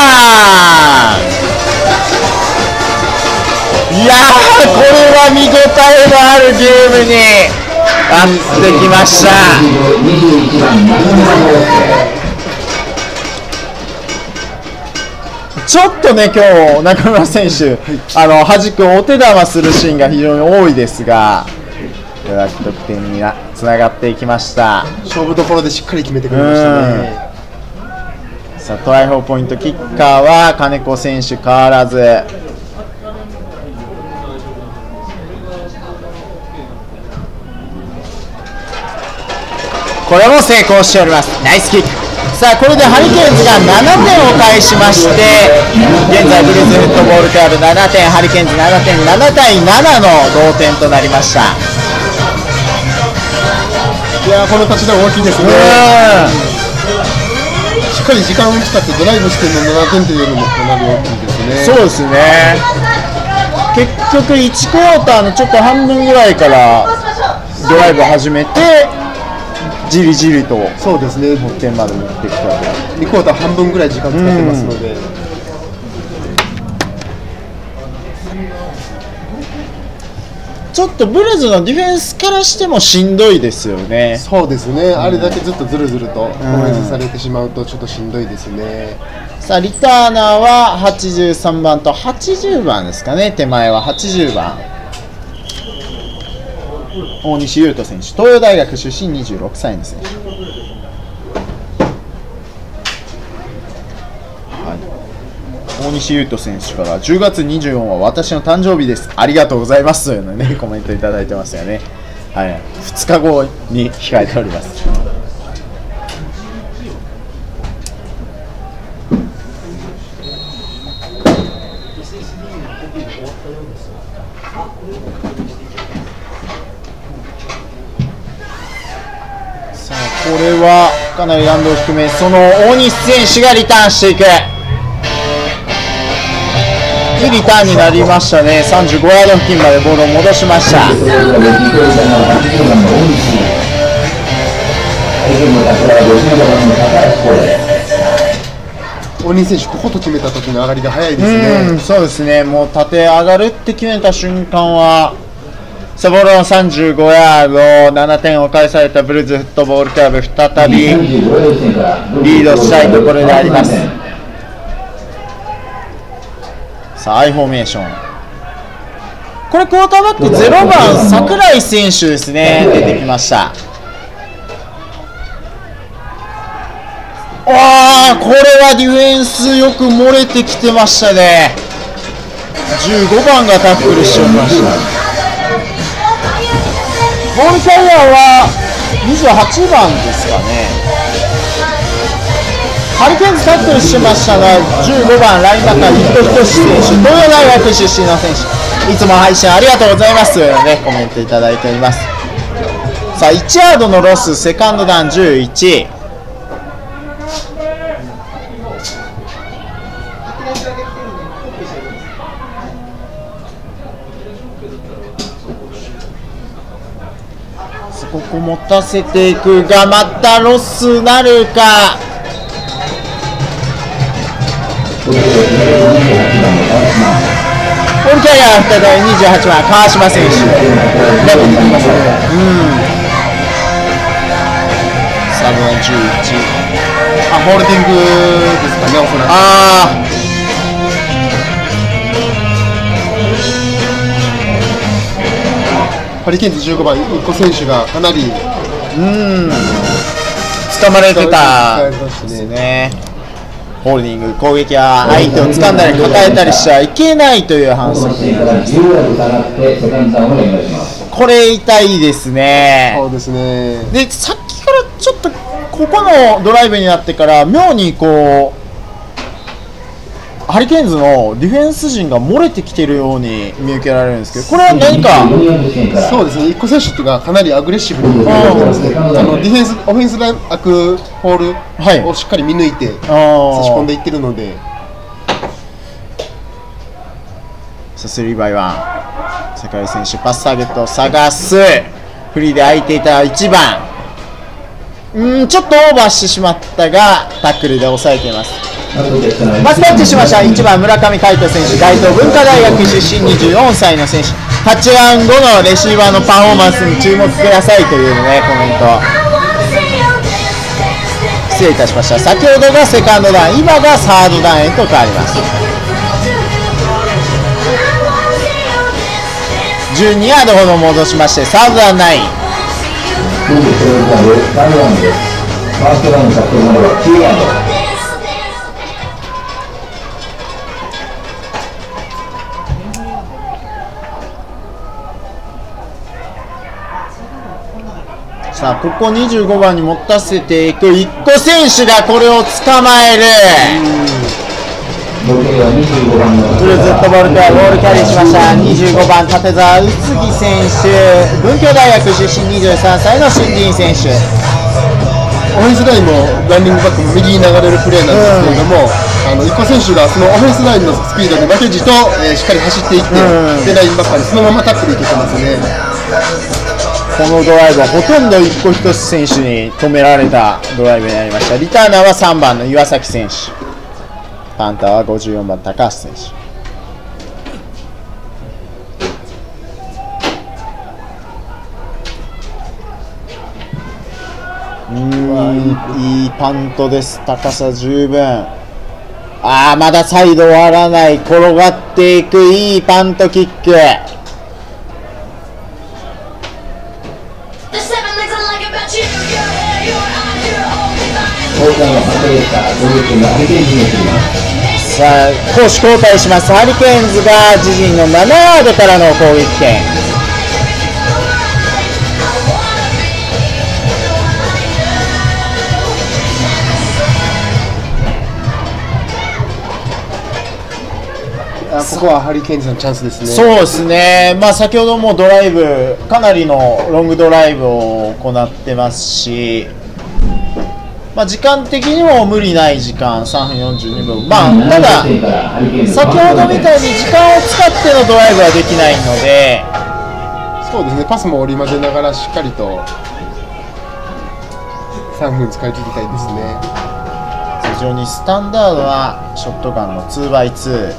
ウン。いやー、これは見応えのあるゲームになってきました。ちょっとね、今日中村選手、弾くお手玉するシーンが非常に多いですが、得点につながっていきました。 勝負どころでしっかり決めてくれましたね。 さあトライ4ポイントキッカーは金子選手変わらず。これも成功しております。ナイスキック。さあこれでハリケーンズが7点を返しまして、現在ブルーズフットボールクラブ7点、ハリケーンズ7点、7対7の同点となりました。 いやー、このタッチダウン大きいですね。しっかり時間を使ってドライブしての7点というのもかなり大きいですね。 そうですね。結局1クォーターのちょっと半分ぐらいからドライブ始めてじりじりとそうですね、 得点まで持ってきた。 2クォーター半分ぐらい時間使ってますので、 ちょっとブルズのディフェンスからしてもしんどいですよね。 そうですね、あれだけずっとずるずるとオフェンスされてしまうとちょっとしんどいですね。 さあリターナーは83番と80番ですかね。手前は80番大西優斗選手、東洋大学出身26歳の選手。大西優斗選手から10月24は私の誕生日です、ありがとうございますというのね、コメントいただいてますよね。はい、2日後に控えております。さあこれはかなり弾道低め、その大西選手がリターンしていく。いいリターンになりましたね。35ヤード付近までボールを戻しました。 大西選手、ここと決めた時の上がりが早いですね。 そうですね、もう縦上がるって決めた瞬間はサボロン35ヤード、7点を返されたブルーズフットボールクラブ、再びリードしたいところであります。 さあ、アイフォーメーション。これクォーターバック0番櫻井選手ですね、出てきました。ああ、これはディフェンスよく漏れてきてましたね。15番がタックルしておりました。ボールキャリアは28番ですかね。ハリケーンズタックルしてましたが、15番ラインバッカー、伊藤仁選手、東洋大学出身の選手、いつも配信ありがとうございますというので、コメントいただいております。さあ、1ヤードのロス、セカンドダウン11。ここ持たせていくが、またロスなるか。ボールキャリア再び28番川島選手、サブは11。 ホールディングですかね、おそらく。ハリケーンズ15番、1個選手がかなり掴まれてたですね。ホールディング、攻撃は相手を掴んだり抱えたりしちゃいけないという反則。これ痛いですね。 そうですね。 で、さっきからちょっとここのドライブになってから妙にこうハリケーンズのディフェンス陣が漏れてきているように見受けられるんですけど、これは何か。 そうですね、1個選手っていうのがかなりアグレッシブにやってますね。ディフェンス、オフェンスライン空くホールをしっかり見抜いて差し込んでいってるので。 さあ、3バイ1、櫻井選手、パスターゲットを探す。フリーで空いていた1番。ちょっとオーバーしてしまったが、タックルで抑えています。パスタッチしました。1番村上海人選手、大東文化大学出身24歳の選手。タッチダウン後のレシーバーのパフォーマンスに注目くださいというね、コメント。失礼いたしました。先ほどがセカンドダウン、今がサードダウンへと変わります。12ヤードほど戻しまして、サードダウン9。さあ、ここ25番に持たせていく1個選手がこれを捕まえる。ブルーズットボールからボールキャリーしました。25番立澤宇津木選手、文教大学出身23歳の新人選手。 オフェンスラインもランニングバックも右に流れるプレーなんですけれども、1個選手がそのオフェンスラインのスピードで負けじと、しっかり走っていって、でラインバッカーにそのままタックルいけてますね。 このドライブはほとんど一個一つ選手に止められたドライブになりました。リターナーは3番の岩崎選手、パンターは54番高橋選手。いいパントです。高さ十分。まだサイド割らない。転がっていくいいパントキック。さあ、攻守交代します。ハリケーンズが自陣の7ヤードからの攻撃権。 ここはハリケーンズのチャンスですね。 そうですね、先ほどもドライブ、かなりのロングドライブを行ってますし、時間的にも無理ない時間、3分42分、ただ、先ほどみたいに時間を使ってのドライブはできないので、 そうですね、パスも織り交ぜながらしっかりと3分使い切りたいですね。 非常にスタンダードなショットガンの 2x2。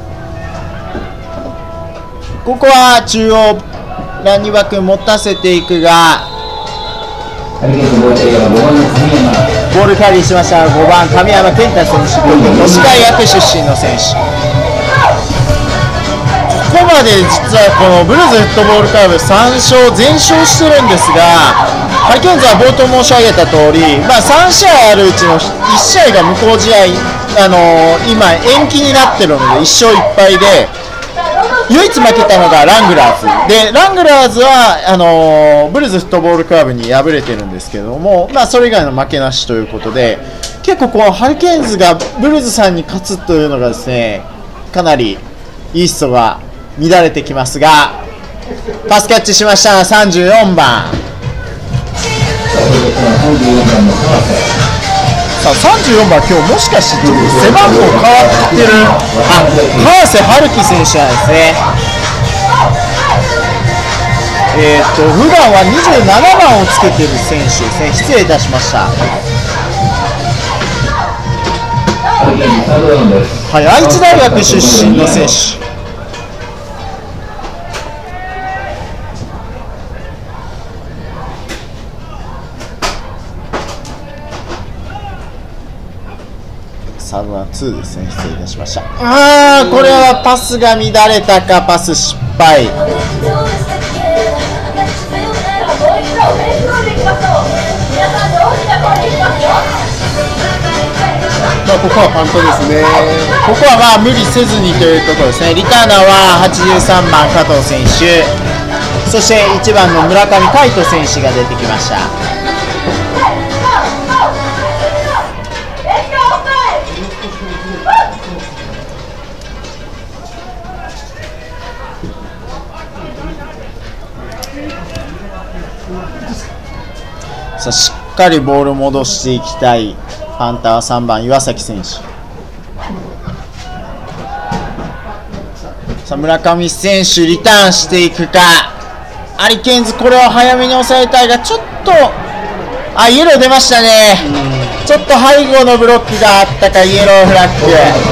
ここは中央ランニバック持たせていくが、ボールキャリーしました5番神山健太選手、都市大学出身の選手。 こまで実はこのブルーズフットボールクラブ3勝全勝してるんですが、ハリケーンズは冒頭申し上げた通り、3試合あるうちの1試合が無効試合、今延期になってるので1勝1敗で、唯一負けたのがラングラーズで、ラングラーズはブルーズフットボールクラブに敗れてるんですけども、それ以外の負けなしということで、結構このハリケーンズがブルーズさんに勝つというのがですね、かなりイーストが乱れてきますが、パスキャッチしました34番。さあ34番、今日もしかしてちょっと背番号変わってる、川瀬春樹選手なんですね。普段は27番をつけている選手ですね。失礼いたしました。はい、愛知大学出身の選手。サブは2ですね。失礼いたしました。これはパスが乱れたか、パス失敗。 ここはパントですね。 ここは無理せずにというところですね。リターナーは83番加藤選手、そして1番の村上海人選手が出てきました。さあしっかりボール戻していきたいパンター3番岩崎選手。さあ村上選手リターンしていくか。ハリケーンズこれを早めに抑えたいが、ちょっとイエロー出ましたね。ちょっと背後のブロックがあったか、イエローフラッグ。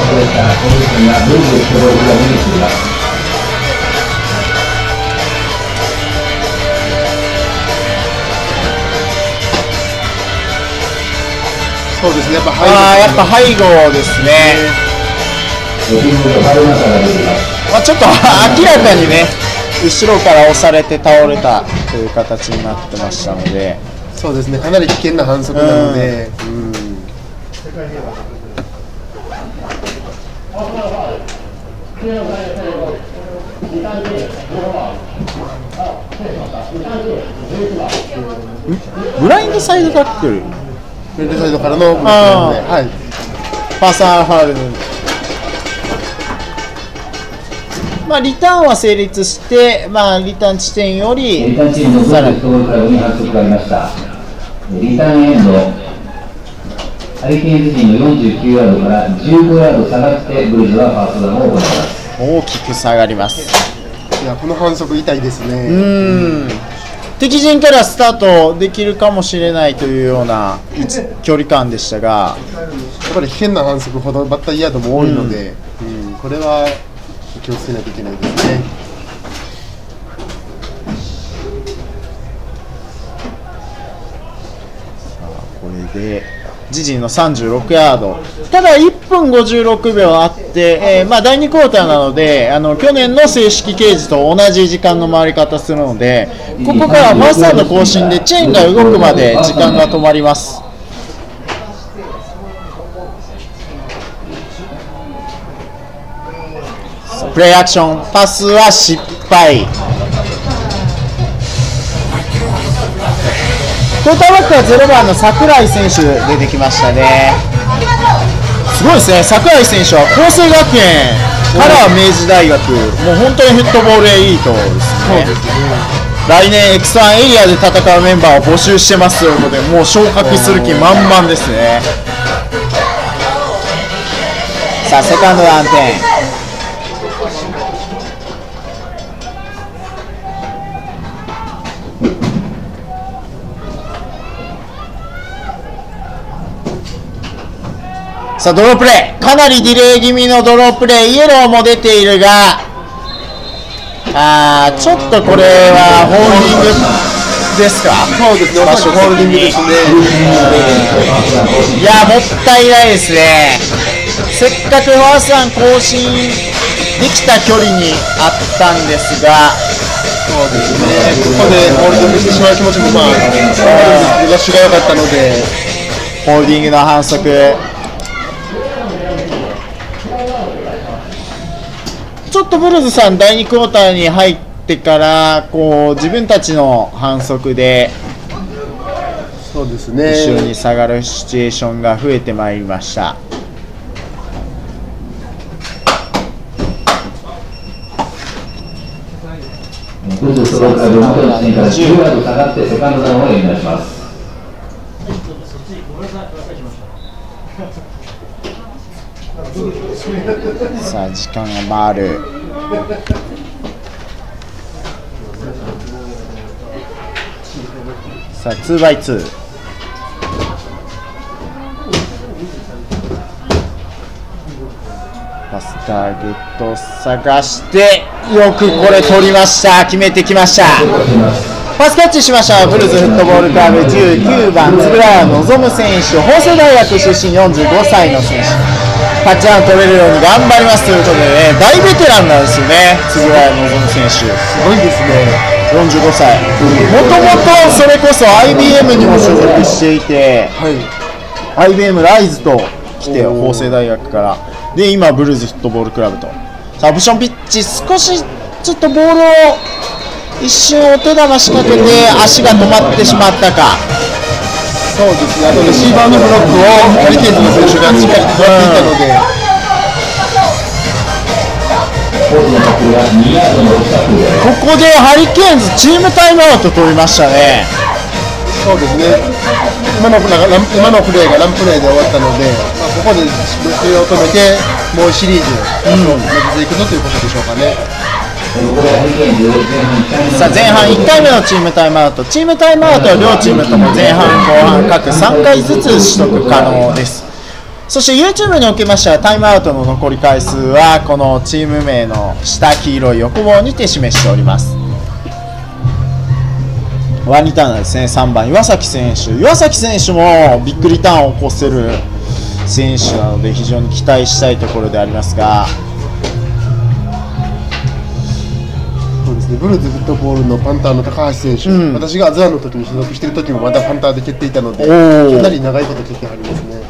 そうですね、やっぱ背後ですね。ちょっと明らかにね、後ろから押されて倒れたという形になってましたので、 そうですね、かなり危険な反則なので、 ブラインドサイドタックル、 フェルサイドからのはい、 パーソナルファウル。リターンは成立して、リターン地点よりリターンチームのブルーズフットボールクラブに反則がありました。リターンエンド、ハリケーンズ陣の49ヤードから15ヤード下がってブルーズはファーストダウンを行います。 大きく下がります。 いや、この反則痛いですね。 敵陣からスタートできるかもしれないというような距離感でしたが、 やっぱり危険な反則ほどバッターヤードも多いので、これは気をつけないといけないですね。 これで自陣の36ヤード、ただ1分56秒あって、第2クォーターなので去年の正式掲示と同じ時間の回り方するので、ここからファーストアウト更新でチェーンが動くまで時間が止まります。プレーアクションパスは失敗。クォーターバックは0番の櫻井選手出てきましたね。すごいですね、櫻井選手は佼成学園から明治大学、もう本当にフットボールエリートですね。来年 X1 エリアで戦うメンバーを募集してますということで、もう昇格する気満々ですね。さあセカンドダウン10。さあドロープレー、かなりディレイ気味のドロープレー、イエローも出ているが、ちょっとこれはホールディングですか。 そうですね、おそらくホールディングですね。 いや、もったいないですね。せっかくファーストラン更新できた距離にあったんですが、 そうですね、ここでホールドにしてしまう気持ちもラッシュが良かったので、 ホールディングの反則。ちょっとブルズさん第2クォーターに入ってからこう自分たちの反則でそうですね、 後ろに下がるシチュエーションが増えてまいりました。 ブルズストロークがルートの地点から10ヤード下がってセカンドダウンを演出します。 さあ時間が回る。さあ 2x2。パスターゲットを探してよくこれ取りました。決めてきました。パスキャッチしました。ブルズフットボールクラブ19番円谷望選手、法政大学出身45歳の選手、タッチダウン取れるように頑張りますということでね、大ベテランなんですよね、円谷望選手。すごいですね。 45歳。もともとそれこそ IBM にも所属していて、はい、IBM ライズと来て法政大学からで今ブルーズフットボールクラブと。さあオプションピッチ、少しちょっとボールを一瞬お手玉仕掛けて足が止まってしまったか。 そうですね、あとレシーバーのブロックをハリケーンズの選手がしっかりと取っていたので、 ここでハリケーンズチームタイムアウト取りましたね。 そうですね、今のプレーがランプレーで終わったので、ここで試合を止めてもうシリーズを投げていくぞということでしょうかね。 さあ前半1回目のチームタイムアウト、チームタイムアウトは両チームとも前半後半各3回ずつ取得可能です。そして YouTube におきましてはタイムアウトの残り回数はこのチーム名の下黄色い横棒にて示しております。ワンリターンですね、3番岩崎選手、岩崎選手もビッグリターンを起こせる選手なので非常に期待したいところでありますが、 そうですね、ブルーズフットボールのパンターの高橋選手、私がアズワンの時に所属している時もまだパンターで蹴っていたので、かなり長いこと蹴ってはりますね。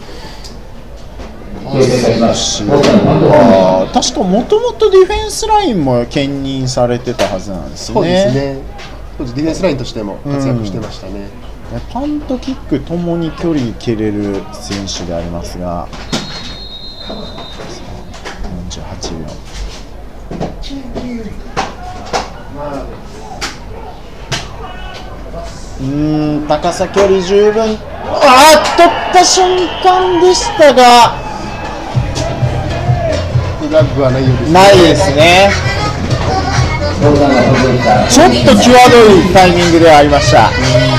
確かもともとディフェンスラインも兼任されてたはずなんですね。 そうですね、当時ディフェンスラインとしても活躍してましたね。 パンとキックともに距離蹴れる選手でありますが、48秒。高さ距離十分、取った瞬間でしたがフラッグはないようですね。 ないですね。ちょっと際どいタイミングではありました。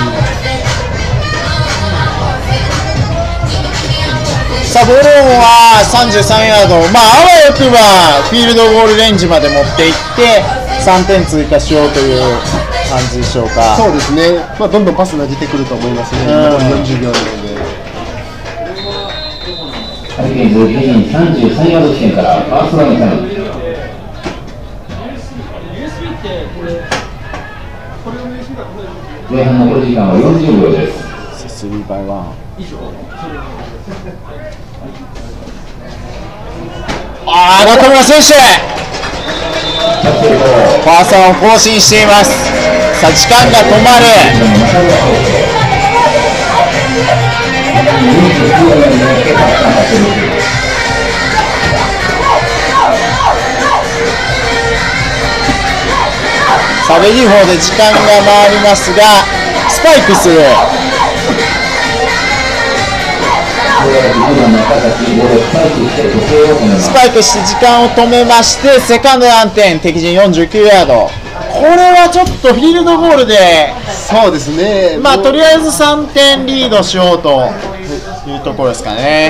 さあボールオンは33ヤード、あわよくばフィールドゴールレンジまで持っていって3点追加しようという感じでしょうか。 そうですね、どんどんパス投げてくると思いますね、残り40秒なので。 ハリケーンズ33ヤード地点からファーストラウンドタイム。前半残り時間は40秒です。 3×1。中村選手、ファーストを更新しています。さあ時間が止まる。さあレディーフォーで時間が回りますがスパイクする。スパイクして時間を止めましてセカンド何点、敵陣49ヤード。これはちょっとフィールドゴールで、 そうですね、 とりあえず3点リードしようというところですかね。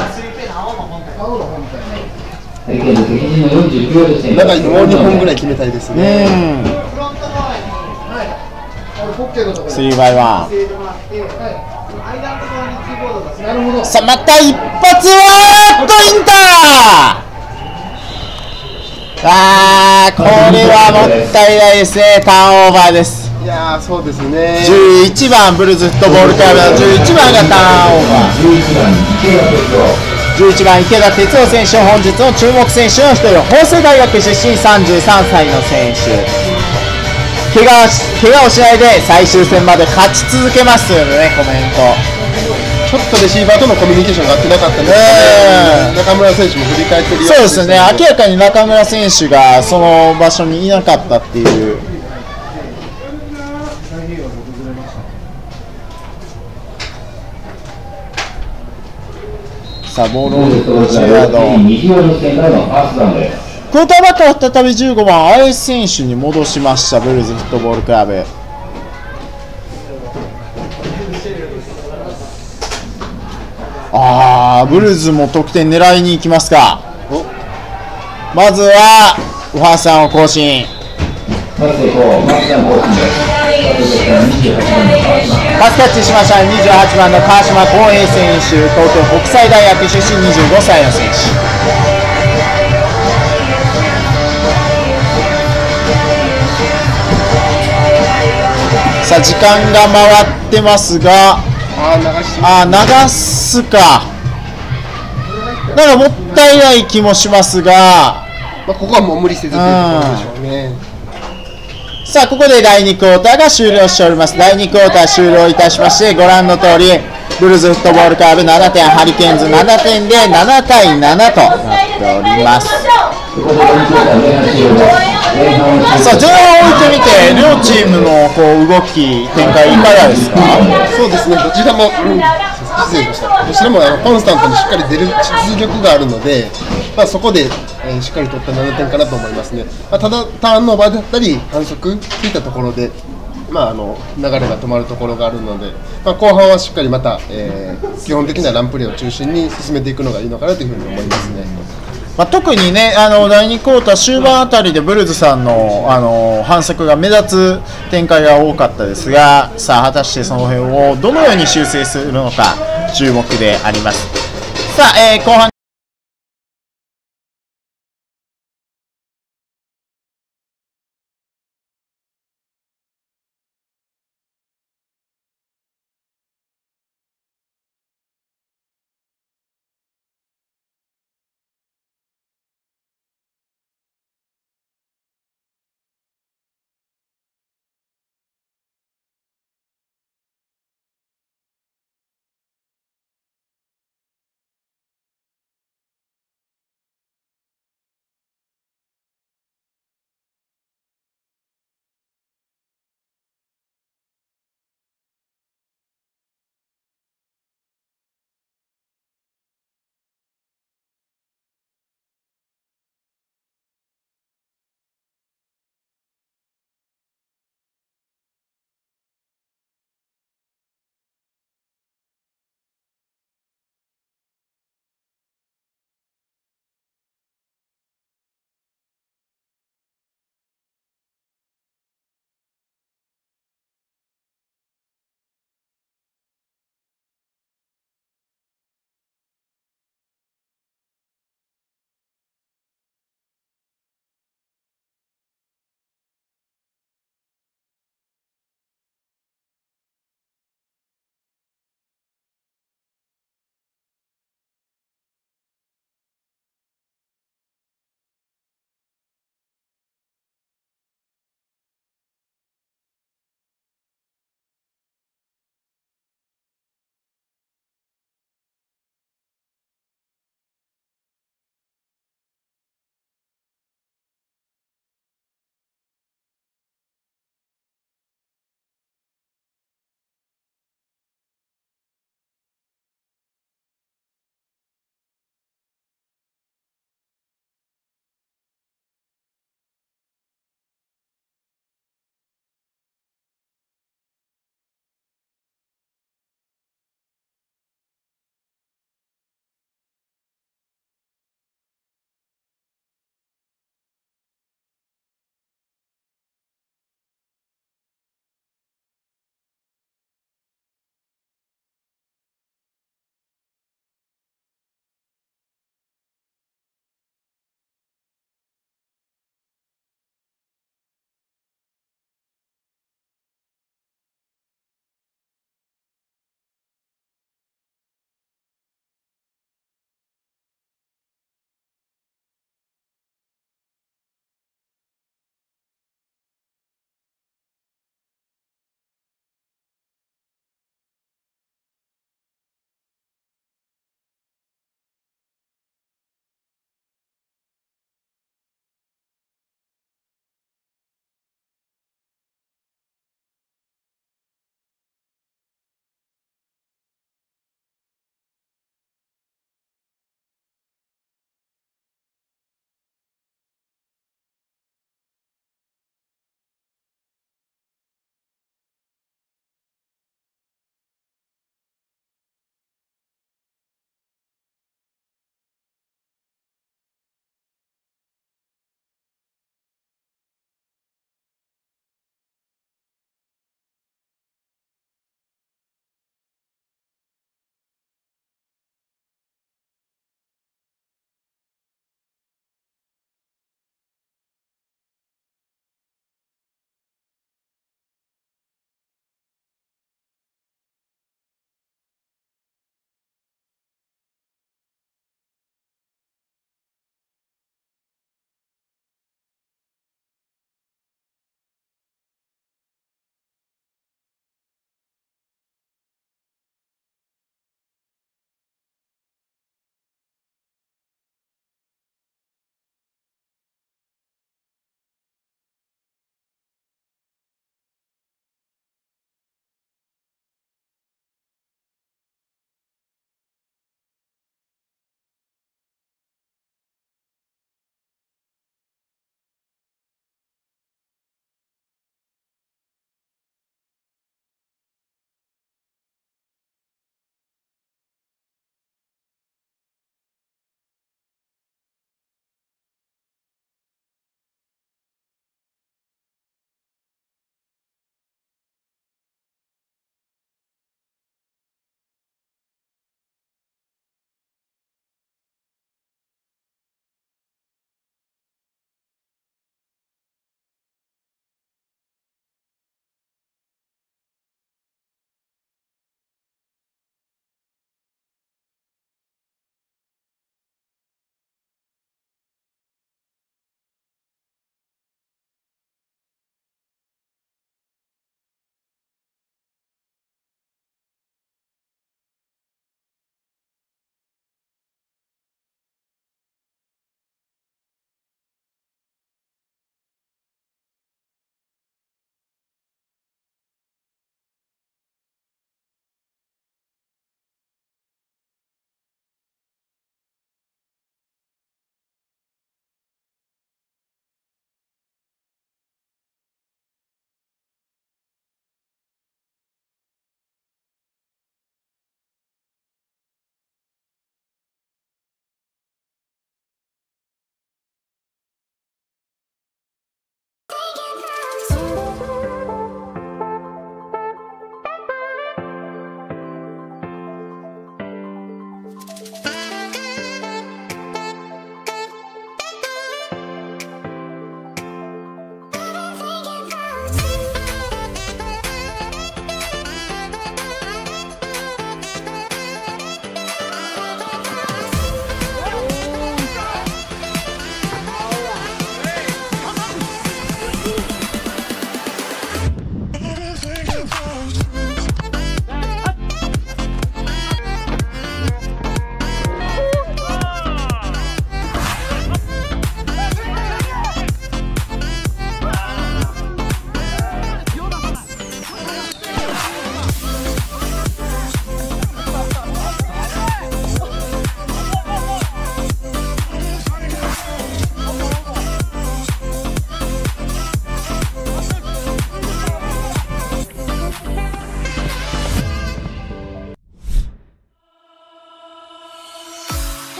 長いともう2本ぐらい決めたいですね。 3×1。さあまた一発はインター。 これはもったいないですね、ターンオーバーです。 いやー、そうですね。 11番ブルズフットボールクラブの11番がターンオーバー。11番池田哲夫選手、本日の注目選手の一人、法政大学出身33歳の選手。怪我をしないで最終戦まで勝ち続けますよね、コメント。 ちょっとレシーバーとのコミュニケーションが合ってなかったので、中村選手も振り返ってるよそうですね、明らかに中村選手がその場所にいなかったっていう。さあ、ボールを20ヤード。クォーターバックは再び15番、アイス選手に戻しました、ブルーズフットボールクラブ。ブルーズも得点狙いに行きますか。まずはファーストを更新。パスキャッチしました28番の川島康平選手、東京国際大学出身25歳の選手。さあ時間が回ってますが、流すか。なんかもったいない気もしますが、 ここはもう無理せずというところでしょうね。 さあここで第2クォーターが終了しております。第2クォーター終了いたしまして、ご覧の通りブルーズフットボールクラブ7点、ハリケーンズ7点で7対7となっております。さあ前半を置いてみて、両チームの動き展開いかがですか。 そうですね、どちらも、失礼しました。どちらもコンスタントにしっかり出る実力があるので、そこで、しっかり取った7点かなと思いますね。ただターンオーバーだったり反則といったところで、流れが止まるところがあるので、後半はしっかりまた、基本的なランプレーを中心に進めていくのがいいのかなというふうに思いますね。 特にね、第2クォーター終盤あたりでブルーズさんの、反則が目立つ展開が多かったですが、さあ果たしてその辺をどのように修正するのか注目であります。さあ、後半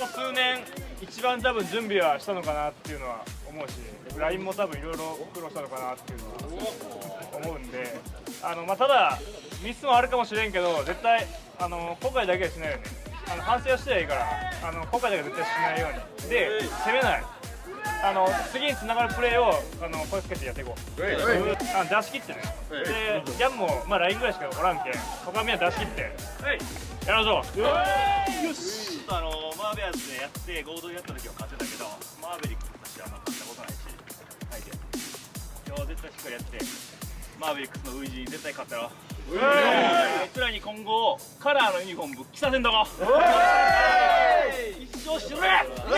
こ数年一番多分準備はしたのかなっていうのは思うし、LINE も多分いろいろ苦労したのかなっていうのは思うんで、まあ、ただミスもあるかもしれんけど絶対後悔だけはしないように、反省はしてはいいから後悔だけは絶対しないようにで攻めない。次につながるプレーを声かけてやっていこう。出し切ってね。で、ギャンもまあ LINE ぐらいしかおらんけん、他みんな出し切ってやろうぞ。よし。マーベアーズでやって合同でやった時は勝てたけど、マーベリックとしては勝ったことないし、今日絶対しっかりやってマーベリックスの初陣絶対勝ったろ。あいつらに今後カラーのユニフォームぶっ着させんだろ。一生してくれ。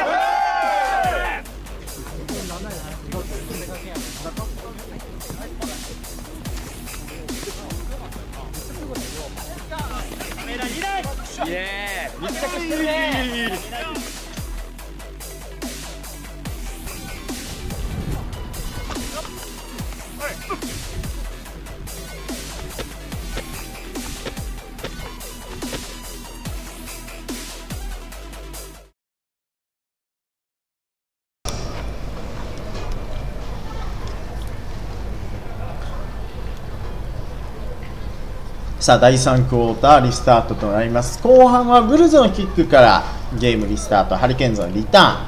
イエーイ、密着してるね。 さあ第3クォーターリスタートとなります。後半はブルズのキックからゲームリスタート、ハリケーンズのリターン。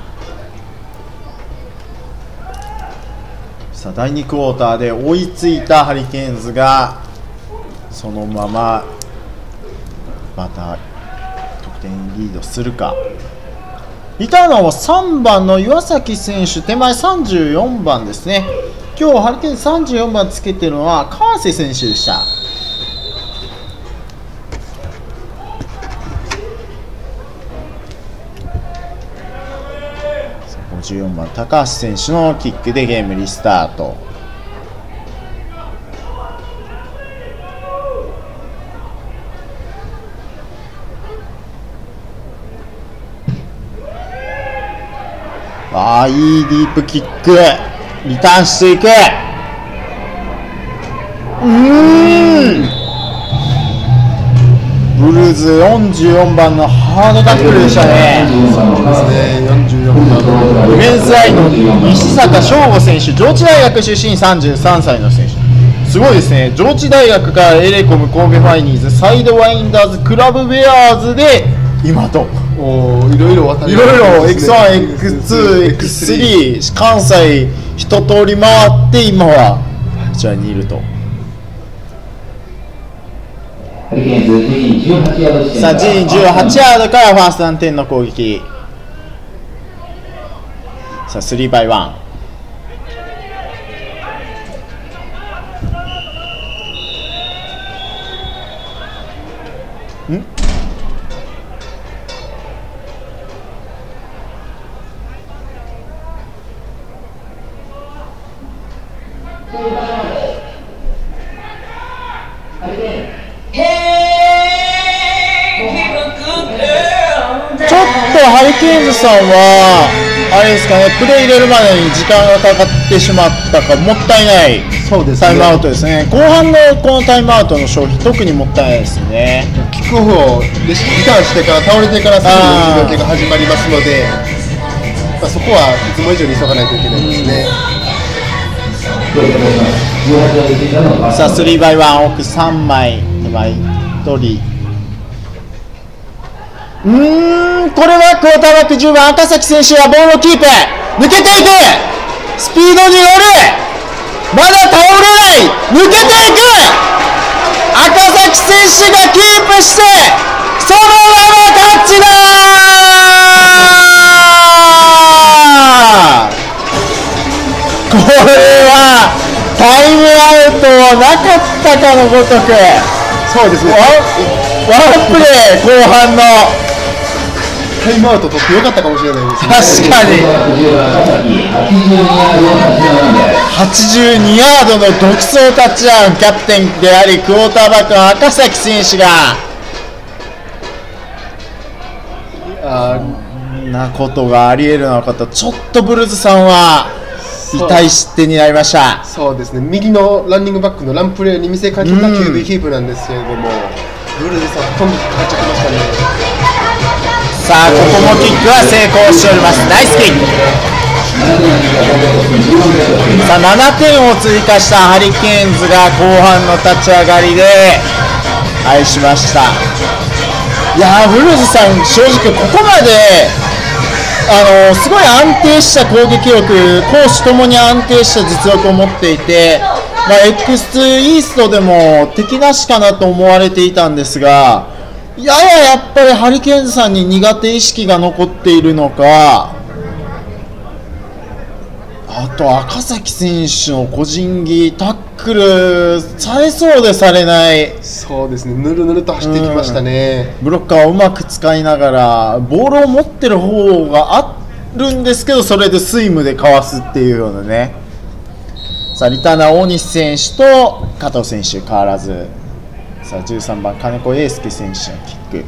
さあ第2クォーターで追いついたハリケーンズがそのまままた得点リードするか。リターンは3番の岩崎選手、手前34番ですね。今日ハリケーンズ34番つけてるのは川瀬選手でした。14番高橋選手のキックでゲームリスタート。いいディープキック、リターンしていく。ブルーズ44番のハードタックルでしたね。そうですね、44番ディフェンスラインの西坂翔吾選手、上智大学出身33歳の選手、すごいですね。上智大学からエレコム神戸ファイニーズ、サイドワインダーズ、クラブベアーズで今といろいろ渡り、 いろいろ X1、X2、X3、関西一通り回って今はこちらにいると。さあ陣18ヤードからファーストダウン10の攻撃。さあ 3x1。ハリケーンズさんはあれですかね、プレー入れるまでに時間がかかってしまったか、もったいないタイムアウトですね。後半のこのタイムアウトの消費、特にもったいないですね。 キックオフをリターンしてから倒れてからすぐに動きが始まりますので、そこはいつも以上に急がないといけないですね。 さあ 3x1 奥3枚手前取り。これはクォーターバック10番赤崎選手がボールをキープ、抜けていく、スピードに乗る、まだ倒れない、抜けていく、赤崎選手がキープしてそのままタッチだー。これはタイムアウトはなかったかのごとく、 そうですね、 ワンプレー後半のタイムアウト取ってよかったかもしれないですね。 確かに82ヤードの独走タッチダウン、キャプテンでありクォーターバックの赤崎選手がなことがありえるのかと、ちょっとブルーズさんは痛い失点になりました。 そうですね、右のランニングバックのランプレーに見せかけた QB キープなんですけれども、ブルーズさんほとんどかかっちゃいましたね。 さあここもキックは成功しております。ナイスキック。さあ7点を追加したハリケーンズが後半の立ち上がりで愛しました。いやーブルーズさん正直ここまですごい安定した攻撃力、攻守ともに安定した実力を持っていて、X2 イーストでも敵なしかなと思われていたんですが、やっぱりハリケーンズさんに苦手意識が残っているのか、あと赤崎選手の個人技タックルされそうでされない。 そうですね、ぬるぬると走っていきましたね。 ブロッカーをうまく使いながらボールを持ってる方があるんですけど、それでスイムでかわすっていうようなね。さあリターナー大西選手と加藤選手変わらず。さあ13番金子英介選手のキック。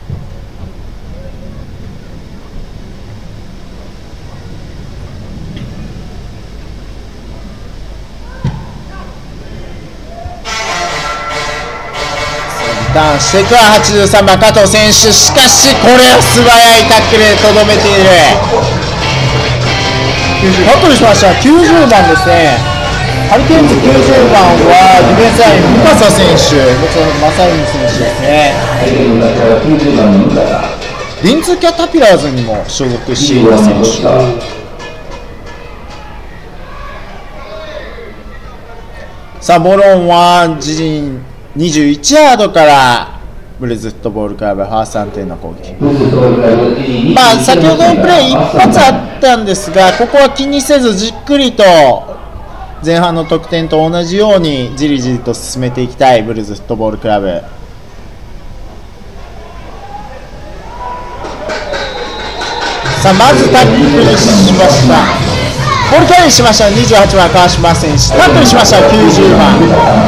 リターンしていくは83番加藤選手、しかしこれは素早いタックルでとどめている。タックルしました。90番ですね。ハリケーンズ90番はディフェンスライン向笠選手、正海選手ですね。電通キャタピラーズにも所属している選手。さあボロンは自陣21ヤードからブルーズフットボールクラブファースト安定の攻撃。先ほどのプレー一発あったんですが、ここは気にせずじっくりと前半の得点と同じようにじりじりと進めていきたいブルーズフットボールクラブ。さあまずタックルしました。ボールキャリーしました28番川島選手、タックルしました90番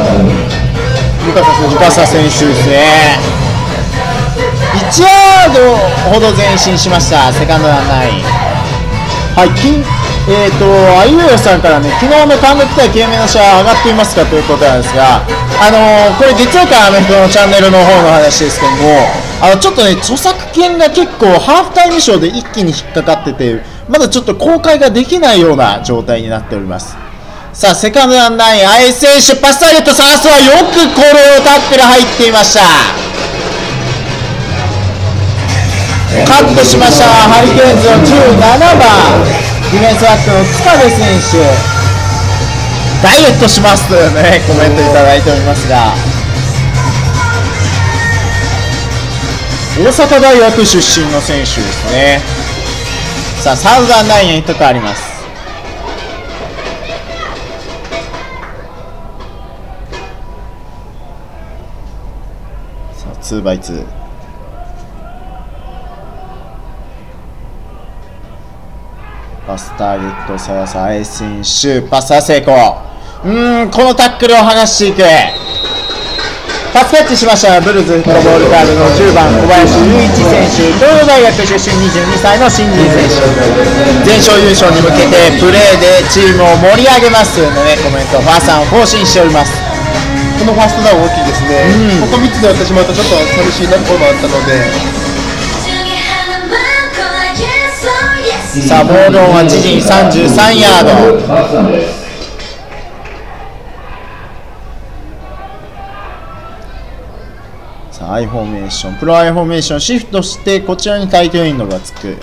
向笠選手ですね。1ヤードほど前進しました。セカンドランナイン。はい、あいうえおさんからね、昨日の単独対慶明の試合上がっていますかということなんですが、これ月曜からアメフトのチャンネルの方の話ですけども、ちょっとね著作権が結構ハーフタイムショーで一気に引っかかってて、まだちょっと公開ができないような状態になっております。さあセカンドランナイン、あい選手パスターゲット探すはよくこれをタックル入っていました。カットしました。ハリケーンズの17番ディフェンスバックの塚部選手、ダイエットしますというねコメントいただいておりますが、大阪大学出身の選手ですね。さあサウザンナインへヒット変わります。さあ 2x2、パスターゲット探すあえ選手、パスは成功。このタックルを剥がしていく。パスキャッチしましたブルーズフットボールクラブの10番小林雄一選手、東洋大学出身22歳の新人選手、全勝優勝に向けてプレーでチームを盛り上げますというねコメントをファーさんを更新しております。 このファーストダウン大きいですね。ここ3つでやってしまうとちょっと寂しいなところもあったので。 さあボールオンは自陣33ヤード。さあアイフォーメーション、プロアイフォーメーションシフトしてこちらにタイトエンドがつく。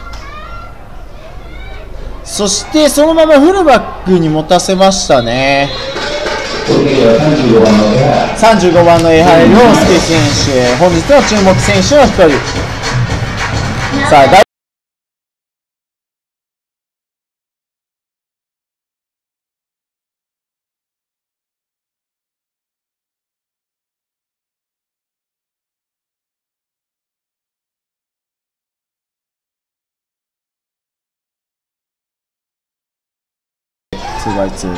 そしてそのままフルバックに持たせましたね。35番の江原亮介選手、本日の注目選手の一人。さあ2x2。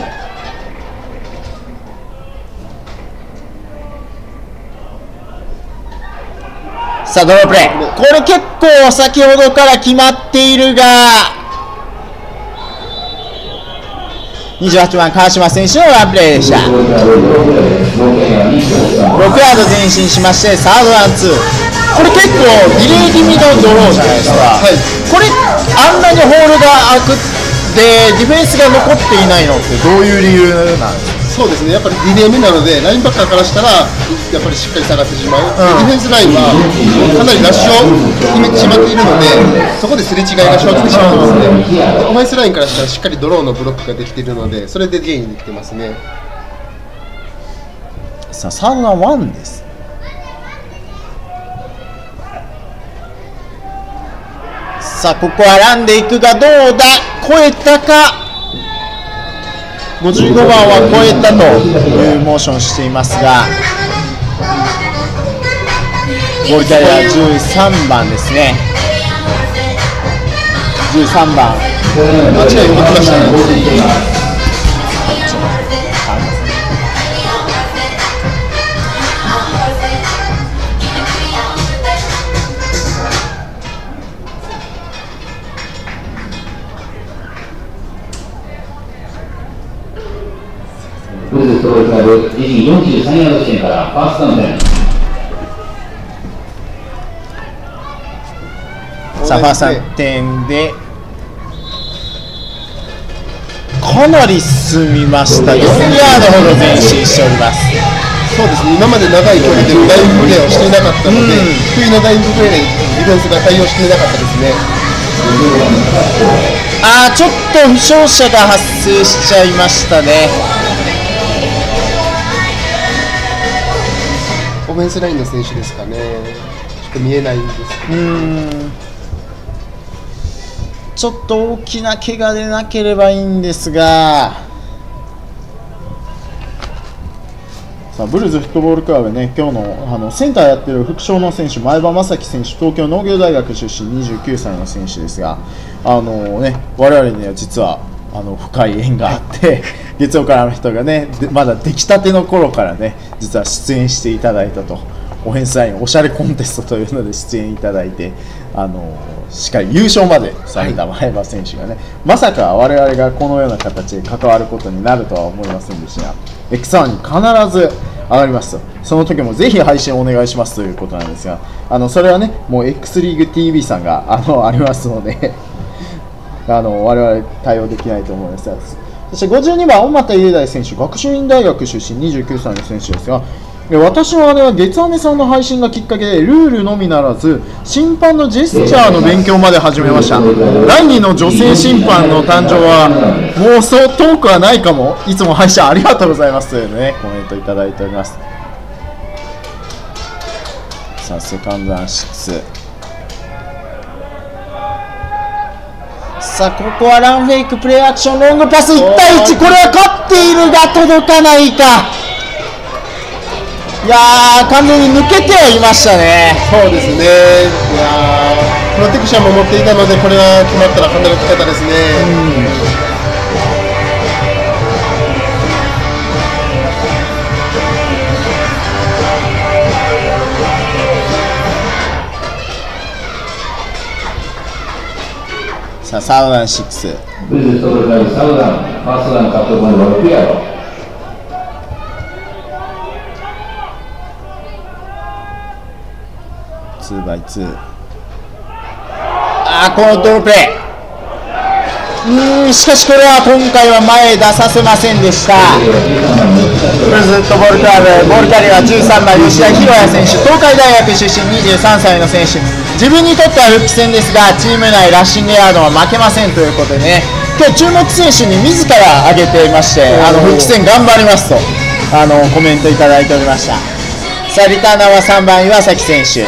さあドロープレー、これ結構先ほどから決まっているが、28番川島選手のワンプレーでした。6ヤード前進しましてサードラン2。 これ結構ディレイ気味のドローじゃないですか、 はい、 これあんなにホールが開くでディフェンスが残っていないのってどういう理由なんですか？ そうですね、やっぱりディレイ目なので、ラインバッカーからしたら、やっぱりしっかり下がってしまう、ディフェンスラインはかなりラッシュを決めてしまっているので、そこですれ違いが生じてしまうんですね。オフェンスラインからしたら、しっかりドローのブロックができているので、それでゲインできてますね。 さあ、サードがワンです。さあ、ここはランでいくがどうだ、超えたか。55番は超えたというモーションしていますが、ボルキャリア13番ですね。13番間違い動きましたね。 ブルーズストロールクラブ自陣43ヤード地点からファーストダウンです。 さあファーストダウン点でかなり進みました。4ヤードほど前進しております。 そうですね、今まで長い距離でダイブプレーをしていなかったので、得意なダイブプレーでディフェンスが対応していなかったですね。 ちょっと負傷者が発生しちゃいましたね。 オフェンスラインの選手ですかね。ちょっと見えないんですけど、 ちょっと大きな怪我でなければいいんですが、さあブルーズフットボールクラブね、今日のセンターやってる副将の選手、前場正樹選手、東京農業大学出身29歳の選手ですが、我々には実は深い縁があって月曜からの人がね、まだ出来たての頃からね、実は出演していただいたと。オフェンスラインおしゃれコンテストというので出演いただいて、しっかり優勝までされた前場選手がね、まさか我々がこのような形で関わることになるとは思いませんでしたが、X1 に必ず上がりますと、その時もぜひ配信お願いしますということなんですが、それはね、もう X リーグ TV さんがありますので我々対応できないと思います。そして52番、小俣雄大選手、学習院大学出身29歳の選手ですが、私の姉は月姉さんの配信がきっかけでルールのみならず審判のジェスチャーの勉強まで始めました。第2の女性審判の誕生はもうそう遠くはないかも。いつも配信ありがとうございますというねコメントいただいております。さあセカンドアン6、さあここはランフェイクプレーアクションロングパス1対1、これは勝っているが届かないか。いやー、完全に抜けてはいましたね。 そうですね、いやー、プロテクションも持っていたので、これが決まったらかなり大きかったですね。 さあ、サウダン6。 ブルーズストロールクラブサウダン、ファーストダウン獲得まで6ヤード。 2x2。このドロープレー、しかしこれは今回は前へ出させませんでした。ブルーズフットボールクラブボールキャリアは13番吉田博也選手、東海大学出身23歳の選手。自分にとっては復帰戦ですがチーム内ラッシングヤードは負けませんということでね、今日注目選手に自ら挙げていまして、復帰戦頑張りますとコメントいただいておりました。さあリターナーは3番岩崎選手。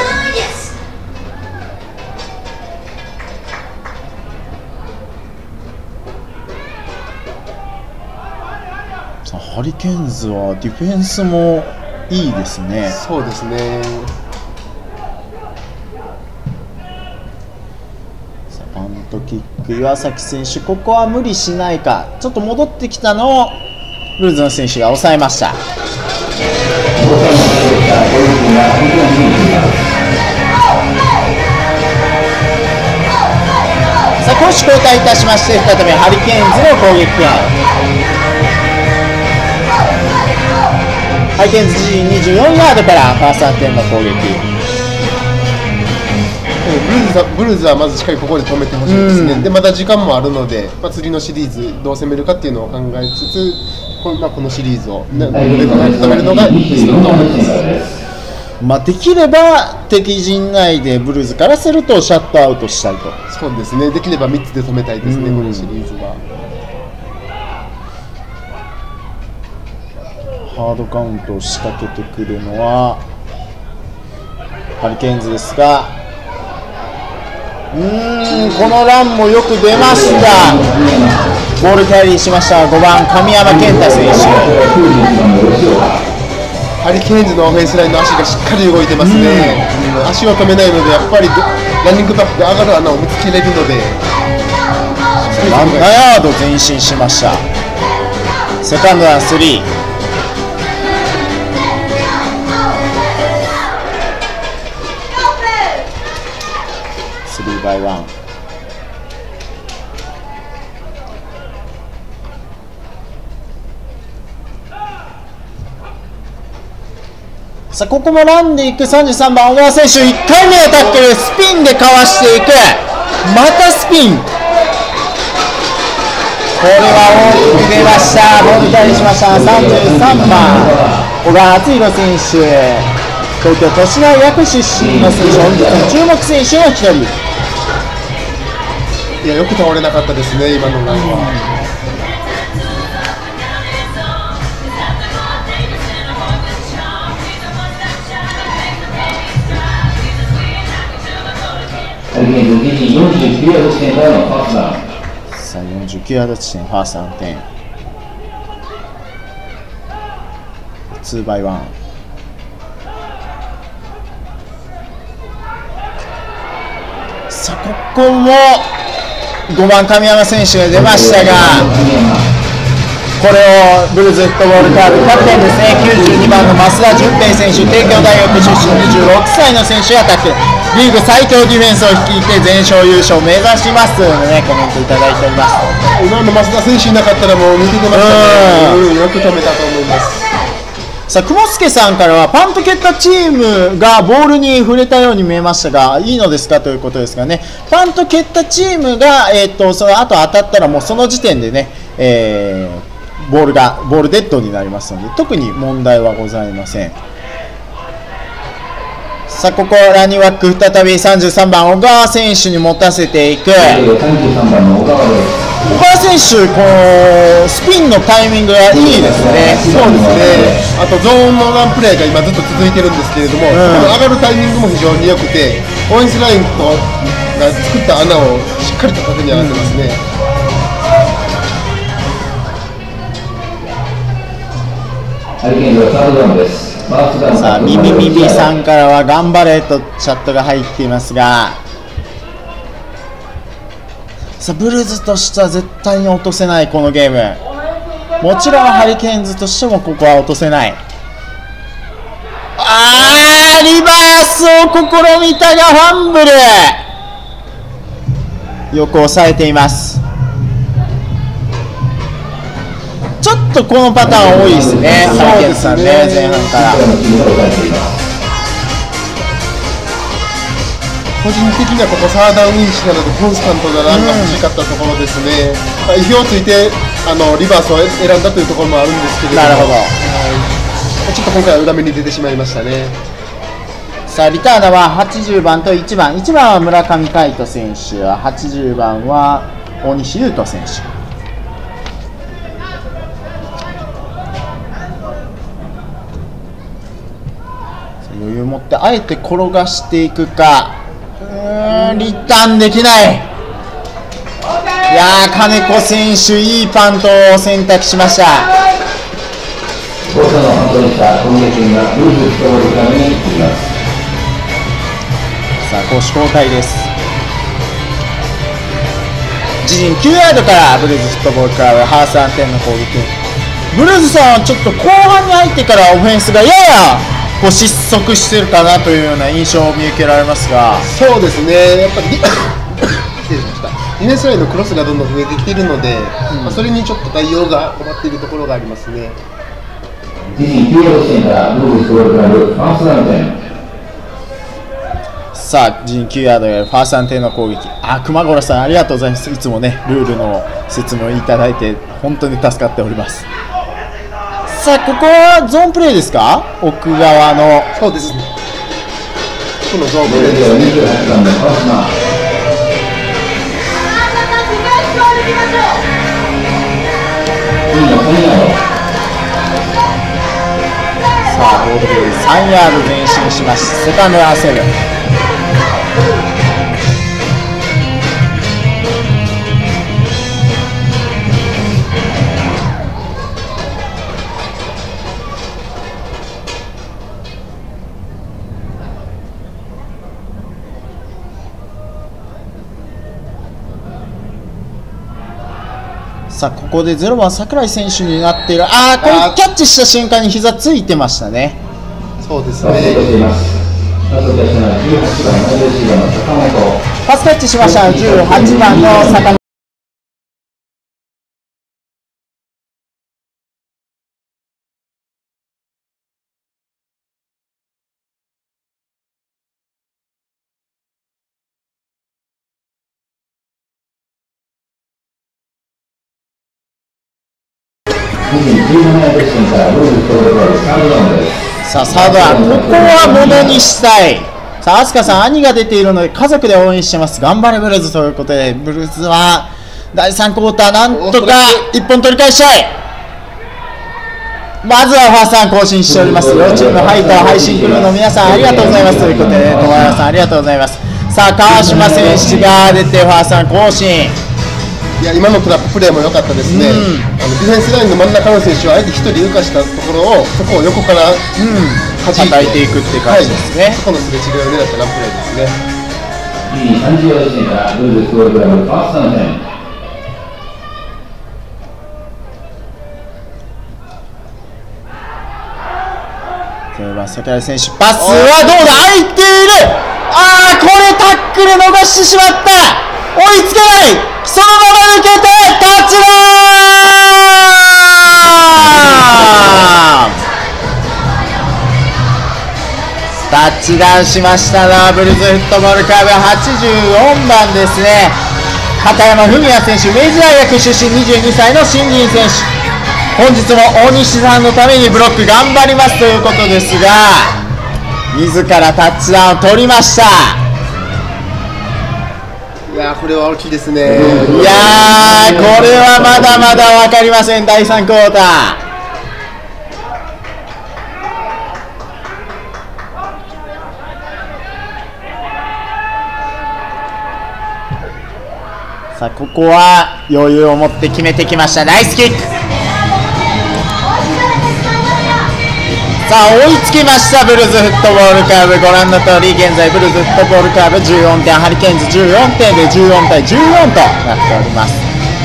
ハリケーンズはディフェンスもいいですね。 そうですね。 さあバントキック岩崎選手、ここは無理しないか。ちょっと戻ってきたのをブルーズの選手が抑えました。さあ攻守交代いたしまして、再びハリケーンズの攻撃権。ハリケーンズ自陣24ヤードからファースト点の攻撃。 ブルーズはまずしっかりここで止めてほしいですね。でまだ時間もあるので、次のシリーズどう攻めるかっていうのを考えつつ、このシリーズをどれか止めるのがいいと思います。 できれば敵陣内でブルーズからするとシャットアウトしたいと。 そうですね、できれば3つで止めたいですね、このシリーズは。 ハードカウントを仕掛けてくるのはハリケーンズですが、このランもよく出ました。ボールキャリーしました5番神山健太選手。 ハリケーンズのオフェンスラインの足がしっかり動いてますね。足を止めないのでやっぱりランニングバックで上がる穴を見つけれるので、 7ヤード前進しました。セカンドは3。3by1。さあここもランでいく33番小川選手、1回目のタックルスピンでかわしていく。またスピン、これは大きく出ました。ボールキャリーしました33番小川敦弘選手、東京都市大学出身の選手、本日の注目選手の一人。 いや、よく倒れなかったですね、今のランは。 49ヤード地点からのファーストダウン。 さあ49ヤード地点ファーストダウン点。2by1。さあここも5番神山選手が出ましたが、これをブルーズフットボールクラブキャプテンですね、92番の増田純平選手、帝京大学出身26歳の選手がタックル。リーグ最強ディフェンスを率いて全勝優勝を目指しますというので、コメントいただいております。 今の増田選手いなかったらもう抜けてましたね。よく止めたと思います。 さあ雲助さんからはパンと蹴ったチームがボールに触れたように見えましたがいいのですかということですがね、パンと蹴ったチームが、その後当たったらもうその時点でね、ボールデッドになりますので特に問題はございません。さあここランニングバック再び33番小川選手に持たせていく。 33番の小川です。 小川選手、このスピンのタイミングがいいですね。 そうですね。あとゾーンのランプレーが今ずっと続いてるんですけれども、この上がるタイミングも非常に良くて、オフェンスラインが作った穴をしっかりと縦に上がってますね。 ハリケーンズはサードダウンです。 さあミミミミさんからは頑張れとチャットが入っていますが、さあブルーズとしては絶対に落とせないこのゲーム。もちろんハリケーンズとしてもここは落とせない。リバースを試みたがファンブル、よく抑えています。ちょっとこのパターン多いですね、ハリケーンズさんね、前半から。 個人的にはここサーダウンインチなのでコンスタントなランが欲しかったところですね。意表をついてリバースを選んだというところもあるんですけれども、 なるほど、 ちょっと今回は裏目に出てしまいましたね。 さあリターナは80番と1番は村上海人選手、80番は大西優斗選手。余裕持ってあえて転がしていくか、リターンできない。いやー金子選手いいパントを選択しました。さあ攻守交代です。自陣9ヤードからブルーズフットボールクラブハースアンテンの攻撃。ブルーズさんちょっと後半に入ってからオフェンスがややこう失速してるかなというような印象を見受けられますが、 そうですね、やっぱり失礼しました。ディフェンスラインのクロスがどんどん増えてきているので、それにちょっと対応が困っているところがありますね。 ささあ陣9ヤードへファースト安定の攻撃。熊五郎さんありがとうございます。いつもねルールの説明をいただいて本当に助かっております。さあここはゾーンプレーですか、奥側の。 そうですね、このゾーンプレーですね。 さあボールボール3ヤード前進します。セカンド焦る。さあここで0番櫻井選手になっている。これキャッチした瞬間に膝ついてましたね。 そうですね。 パスキャッチしました18番の坂本。さあサードラン、ここはものにしたい。さあ飛鳥さん兄が出ているので家族で応援してます。頑張れブルーズということで、ブルーズは第3クォーターなんとか1本取り返したい。まずはファーストラン更新しております。両チームハイター配信クルーの皆さんありがとうございますということで、友原さんありがとうございます。さあ川島選手が出てファーストラン更新。 いや今のトラッププレーも良かったですね。ディフェンスラインの真ん中の選手はあえて1人浮かしたところをそこを横から叩いていくって感じですね。 そこのすれ違いを狙ったランプレーですね。 30ヤード地点からブルーズスローグラムファーストの点。 9番櫻井選手パスはどうだ、空いている。これタックル逃してしまった。追いつけない。そのまま抜けてタッチダウン。タッチダウンしましたな。ブルーズフットボールクラブ84番ですね、片山文也選手、明治大学出身22歳の新人選手。本日も大西さんのためにブロック頑張りますということですが、自らタッチダウンを取りました。 いやこれは大きいですね。 いやこれはまだまだ分かりません。第3クォーター。さあここは余裕を持って決めてきました。ナイスキック。さあ追いつきましたブルーズフットボールクラブ。ご覧の通り現在ブルーズフットボールクラブ14点、ハリケーンズ14点で14対14となっております。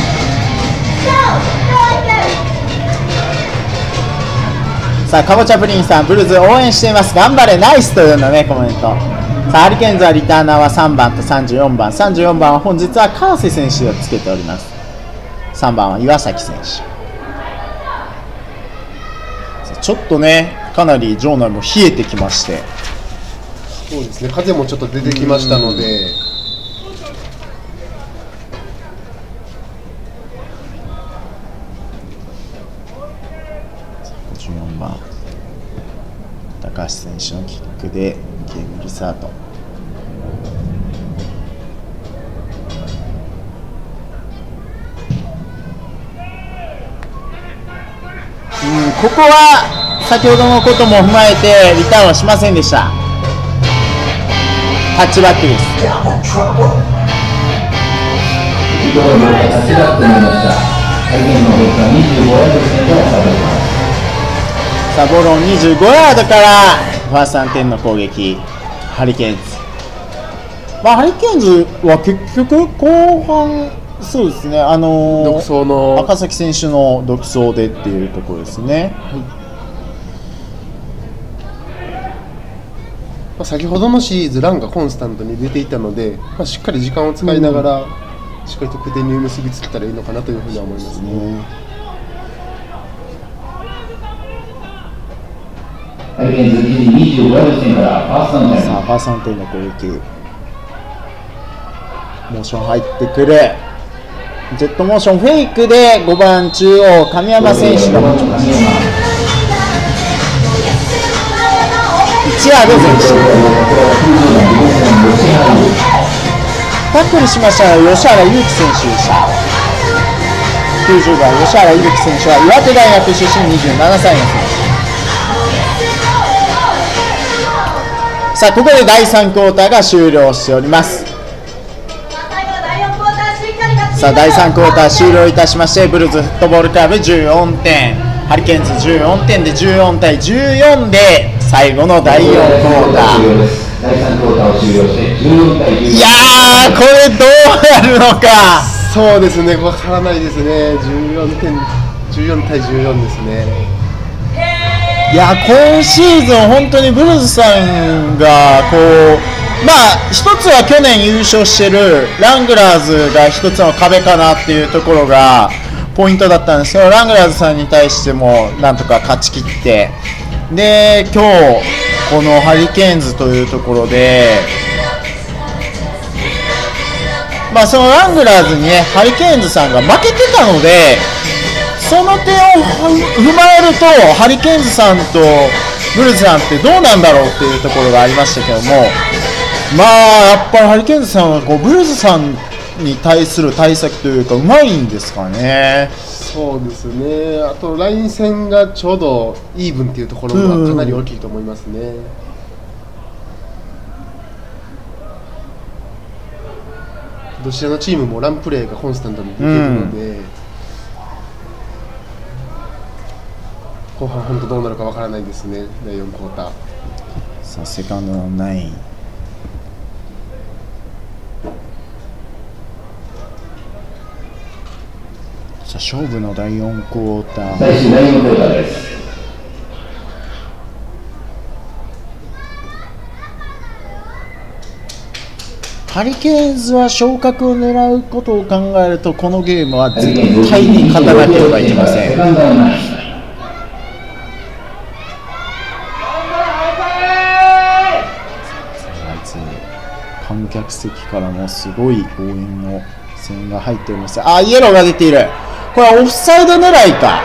さあかぼちゃプリンさん、ブルーズ応援しています、頑張れナイスというのねコメント。さあハリケーンズはリターナーは3番と34番、34番は本日は川瀬選手をつけております。3番は岩崎選手。ちょっとねかなり場内も冷えてきまして、 そうですね、風もちょっと出てきましたので、 54番高橋選手のキックでゲームリスタート。ここは先ほどのことも踏まえてリターンはしませんでした。タッチバックです。さあボールを25ヤードからファースト3点の攻撃、ハリケーンズ。ハリケーンズは結局後半そうですね、 独走の赤崎選手の独走でっていうところですね。 先ほどのシリーズランがコンスタントに出ていたので、しっかり時間を使いながら、しっかり得点に結びつけたらいいのかなというふうには思いますね。 ハリケーンズ25ヤード地点からファーストの点。 さあファーストの点の攻撃。 モーション入ってくる。ジェットモーションフェイクで5番中央神山選手が持ちます。1ヤード前進。タックルしました吉原裕樹選手でした。90番吉原裕樹選手は岩手大学出身27歳の選手。さあここで第3クォーターが終了しております。さあ第3クォーター終了いたしまして、ブルーズフットボールクラブ14点、ハリケーンズ14点で14対14で最後の第4クォーター。いやーこれどうやるのか。 そうですね、わからないですね。14対14ですね。 いや今シーズン本当にブルーズさんがこう一つは去年優勝してるラングラーズが一つの壁かなっていうところがポイントだったんですけど、ラングラーズさんに対してもなんとか勝ち切って、で今日このハリケーンズというところで、そのラングラーズにねハリケーンズさんが負けてたので、その点を踏まえるとハリケーンズさんとブルーズさんってどうなんだろうっていうところがありましたけども、やっぱりハリケーンズさんはこうブルーズさんに対する対策というかうまいんですかね。 そうですね、あとライン戦がちょうどイーブンっていうところがかなり大きいと思いますね。どちらのチームもランプレーがコンスタントに出ているので、後半本当どうなるかわからないですね。第4クォーター。 さあセカンドのナイン。さあ勝負の第4クォーター。 最終第4クォーターです。 ハリケーンズは昇格を狙うことを考えるとこのゲームは絶対に勝たなければいけません。観客席からもすごい応援の声援が入っております。イエローが出ている。これはオフサイド狙いか。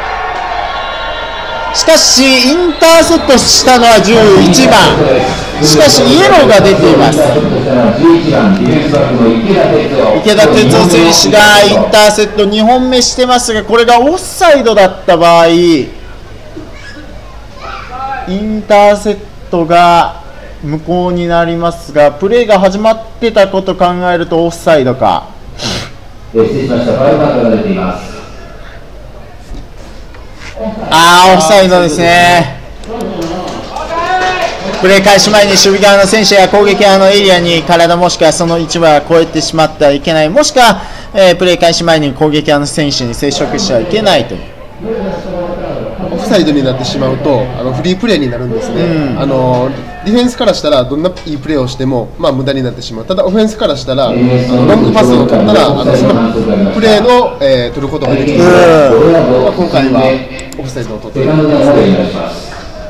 しかしインターセットしたのは11番。しかしイエローが出ています。池田哲夫選手がインターセット2本目してますが、これがオフサイドだった場合、インターセットが無効になりますが、プレーが始まってたことを考えるとオフサイドか。 失礼しました。ファウルマークが出ています。 オフサイドですね。プレー開始前に守備側の選手や攻撃側のエリアに体もしくはその一部は越えてしまってはいけない、もしくは、プレー開始前に攻撃側の選手に接触してはいけないと。 オフサイドになってしまうとフリープレーになるんですね。ディフェンスからしたらどんないいプレーをしても、無駄になってしまう。ただオフェンスからしたらロングパスを取ったらそのプレーの、取ることができるので、今回はオフサイドを取っているんですね。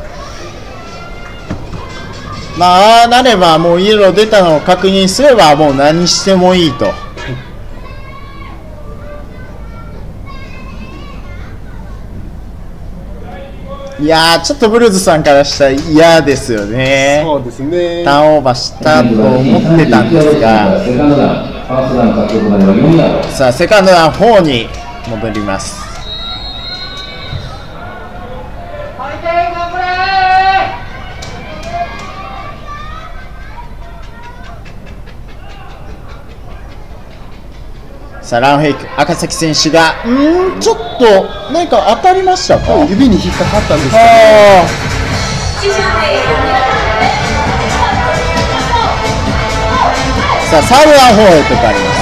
なればもうイエロー出たのを確認すればもう何してもいいと。いやちょっとブルーズさんからしたら嫌ですよね。 そうですね。 ターンオーバーしたと思ってたんですが、さあセカンドダウン4に戻ります。さあランフェイク、赤崎選手がちょっと何か当たりましたか。 指に引っかかったんですけど、 さあサードダウン4へと変わります。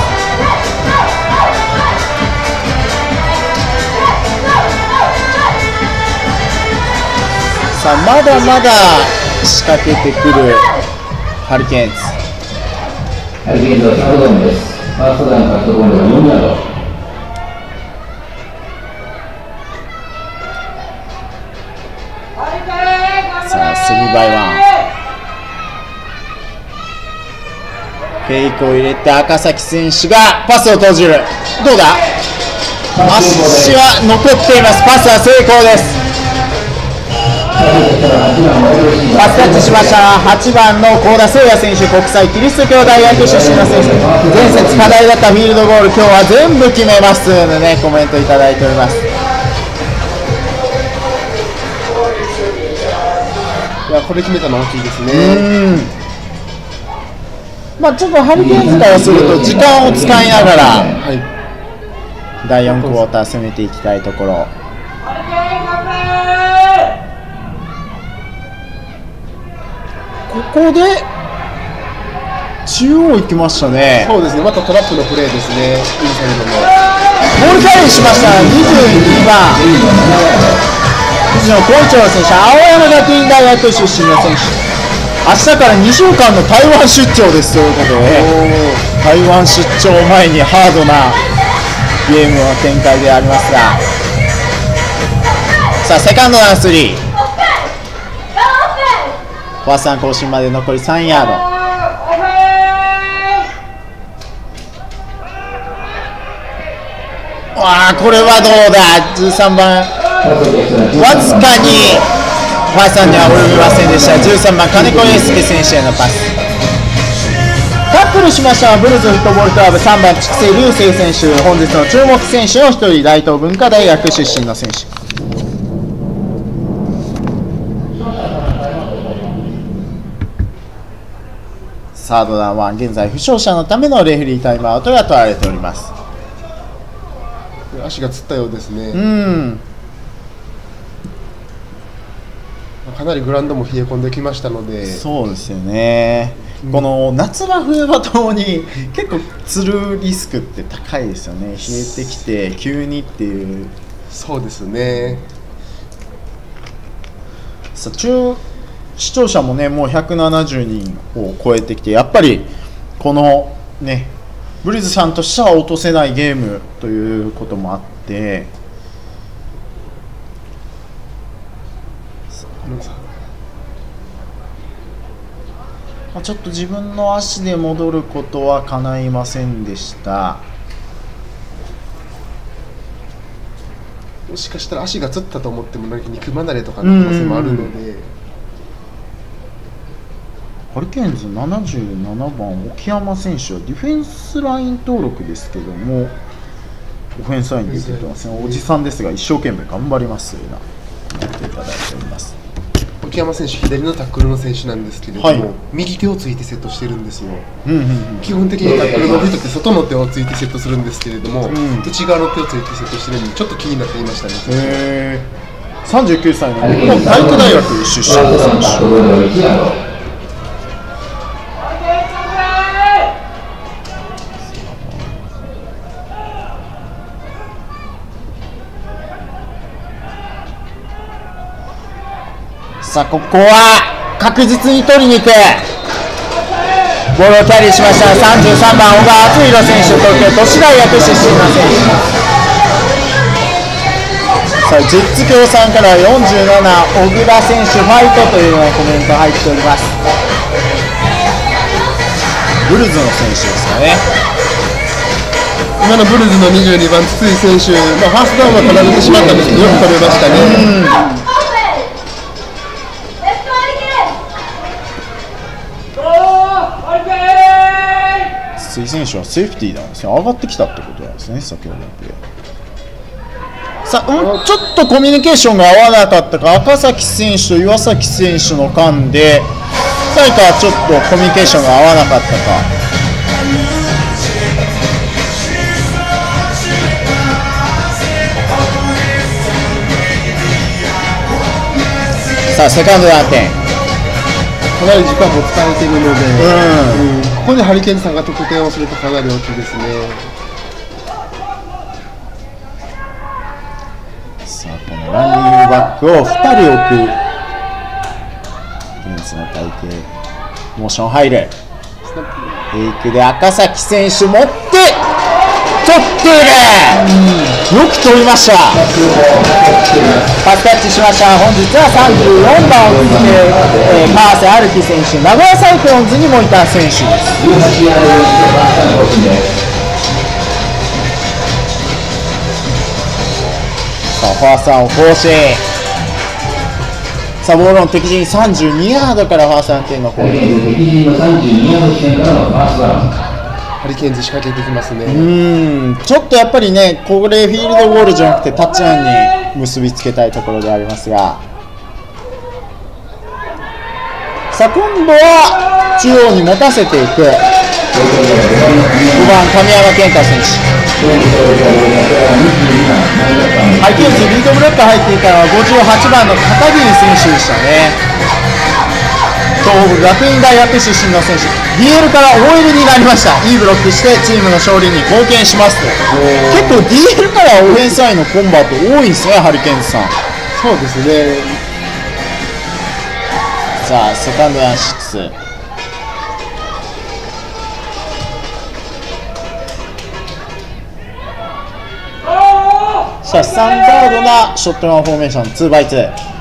さあまだまだ仕掛けてくるハリケーンズ。 ハリケーンズはサードダウンです。ファーストダウン獲得ボールは4ヤード。さあ3バイ1。フフェイクを入れて赤崎選手がパスを投じる。どうだ、足は残っています。パスは成功です。パスタッチしました。8番の幸田誠也選手、国際キリスト教大学出身の選手、前節課題だったフィールドゴール、今日は全部決めますのでね、コメントいただいております。 いや、これ決めたの大きいですね。 まあちょっとハリケーンズからすると時間を使いながら、 はい、 第4クォーター攻めていきたいところ。ここで中央行きましたね。 そうですね、またトラップのプレーですね、インサイドの。 ボールキャリーしました。22番藤野光一郎選手、青山学院大学出身の選手、明日から2週間の台湾出張ですということで、台湾出張前にハードなゲームの展開でありますが、さあセカンドダウン3、ファーストダウン更新まで残り3ヤード。わあ、これはどうだ、13番わずかにファーストダウンには及びませんでした。13番金子英介選手へのパス、タックルしましたブルズフットボールクラブ3番筑西流星選手、本日の注目選手の一人、大東文化大学出身の選手。サードダウンは現在負傷者のためのレフェリータイムアウトが取られております。 足がつったようですね。かなりグラウンドも冷え込んできましたので。 そうですよね、この夏場冬場ともに結構つるリスクって高いですよね。冷えてきて急にっていう。 そうですね。 さあ視聴者もね、もう170人を超えてきて、やっぱりこのねブリーズさんとしては落とせないゲームということもあって、ちょっと自分の足で戻ることは叶いませんでした。 もしかしたら足がつったと思っても肉離れとかの可能性もあるので。 ハリケーンズ77番沖山選手はディフェンスライン登録ですけども、オフェンスラインに出てますね。おじさんですが一生懸命頑張りますというようなコメントいただいております。 沖山選手、左のタックルの選手なんですけれども、はい、右手をついてセットしてるんですよ。基本的にタックルの人って外の手をついてセットするんですけれども、内側の手をついてセットしてるのでちょっと気になっていましたね。 39歳の日本体育大学出身の選手。さあここは確実に取りに行く。ボールをキャリーしました33番小川敦弘選手、東京都市大学出身の選手。さあジェッツ協さんから47小倉選手ファイトというようなコメント入っております。ブルズの選手ですかね。 今のブルズの22番筒井選手、ファーストダウンは取られてしまったんですけど、よく取れましたね。 筒井選手はセーフティーなんですね。上がってきたってことなんですね、先ほどのプレー。さあ、ちょっとコミュニケーションが合わなかったか、赤崎選手と岩崎選手の間で何かちょっとコミュニケーションが合わなかったか。さあセカンドダウン点、 かなり時間も使えているので、ここでハリケーンズさんが得点をするとかなり大きいですね。 さあこのランニングバックを2人置くディフェンスの体系、モーション入るフェイクで赤崎選手持って取っている、よく取りました。パスキャッチしました。本日は34番をつけて、川瀬春樹選手、名古屋サイクロンズにもいた選手です。さあファーストランを更新。さあボールの敵陣32ヤードからファーストラン点の攻撃。 ハリケーンズ仕掛けてきますね。 ちょっとやっぱりね、これフィールドゴールじゃなくてタッチランに結びつけたいところでありますが、さあ今度は中央に持たせていく5番神山健太選手。ハリケーンズリードブロック入っていたのは58番の片桐選手でしたね。東北学院大学出身の選手、 DL から OL になりました。いいブロックしてチームの勝利に貢献しますと。結構 DL からオフェンスラインのコンバート多いんですね、ハリケーンズさん。 そうですね。 さあセカンドラン6、さあスタンダードなショットガンフォーメーション 2x2。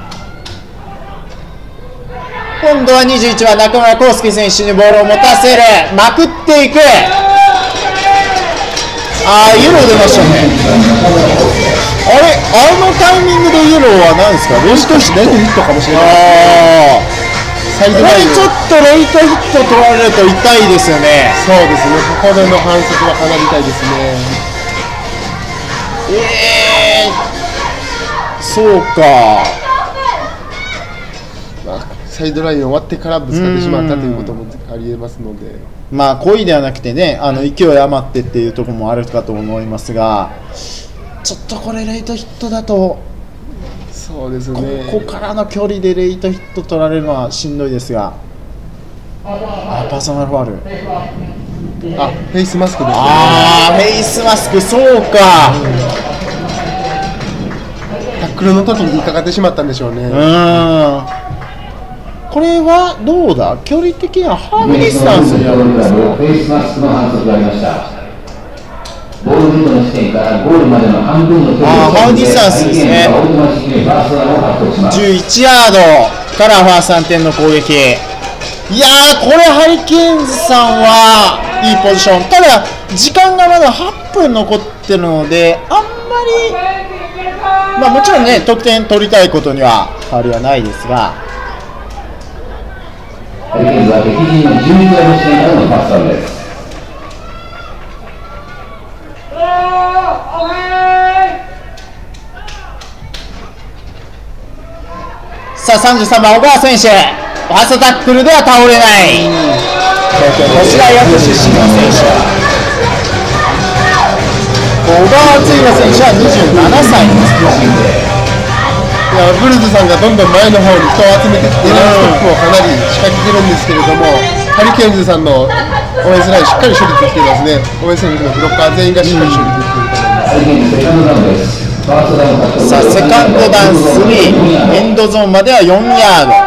今度は21番中村康介選手にボールを持たせる、まくっていく。イエロー出ましたね。あれ、あのタイミングでイエローは何ですか？ もしかしてレイトヒットかもしれない。 これちょっとレイトヒット取られると痛いですよね。 そうですね、ここでの反則はかなり痛いですね。 そうか。 サイドラインを割ってからぶつかってしまったということもありえますので、 まあ故意ではなくてね、勢い余ってっていうところもあるかと思いますが、ちょっとこれレイトヒットだと、 そうですね、 ここからの距離でレイトヒット取られるのはしんどいですが、パーソナルファウル、 フェイスマスクですね。 フェイスマスク、そうか。 タックルの時に引っかかってしまったんでしょうね。 これはどうだ、距離的にはハーフディスタンスになるんですか。 フェイスマスクの反則がありました。ボールヘッドの地点からゴールまでの半分の距離を、 ハーフディスタンスですね。11ヤードからファースト3点の攻撃。いやー、これハリケーンズさんはいいポジション。ただ時間がまだ8分残ってるので、あんまりもちろんね、得点取りたいことには変わりはないですが、 ハリケーンズは敵陣の12ヤード地点からのパスサーブです。 さあ33番小川選手、ファーストタックルでは倒れない。東京都市大学出身の選手、小川敦弘選手は27歳です。 いや、ブルズさんがどんどん前の方に人を集めてきて、ストップをかなり仕掛けてるんですけれども、ハリケーンズさんのオフェンスラインしっかり処理できていますね。オフェンスラインのブロッカー全員がしっかり処理できていると思います。 さあセカンドダウン3、エンドゾーンまでは4ヤード。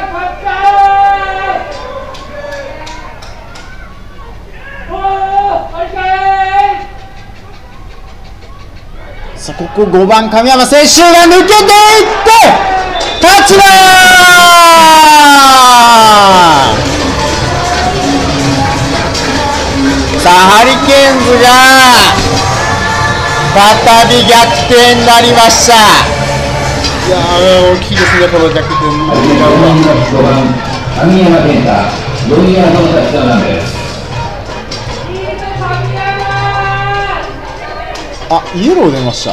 さあここ5番神山選手が抜けていってタッチダウン。さあハリケーンズが再び逆転になりました。 いやー、大きいですね、この逆転の時間は。 神山健太、4ヤードのタッチダウンです。 イエロー出ました。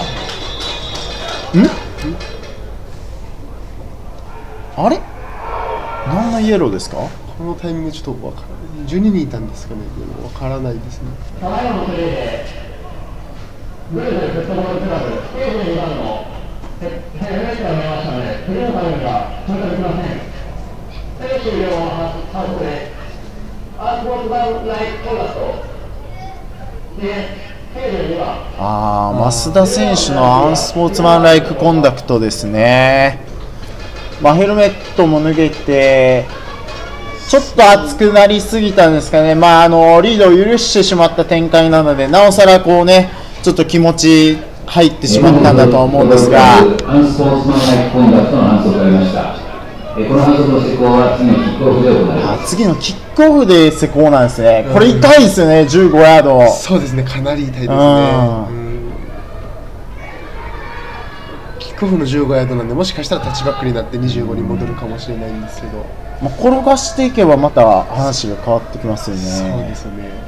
あれ、何のイエローですか。 このタイミングちょっとわからない。12人いたんですかね、わからないですね。 ブルーズフットボールクラブ、92番のヘルメットが見えましたので、次のためには参加できません。選手両は反則で、アースボーツバウライコンダクト。で、92番。 増田選手のアンスポーツマンライクコンダクトですね。ヘルメットも脱げて、ちょっと熱くなりすぎたんですかね。リードを許してしまった展開なので、なおさらこうね、 ちょっと気持ち入ってしまったんだとは思うんですが、 アンスポーツマンライクコンダクトの反則がありました。この反則の施行は次のキックオフで行われます。 次のキックオフで施行なんですね。これ痛いですよね、15ヤード。 そうですね、かなり痛いですね。キックオフの15ヤードなんで、もしかしたらタッチバックになって25に戻るかもしれないんですけど、 転がしていけばまた話が変わってきますよね。 そうですね。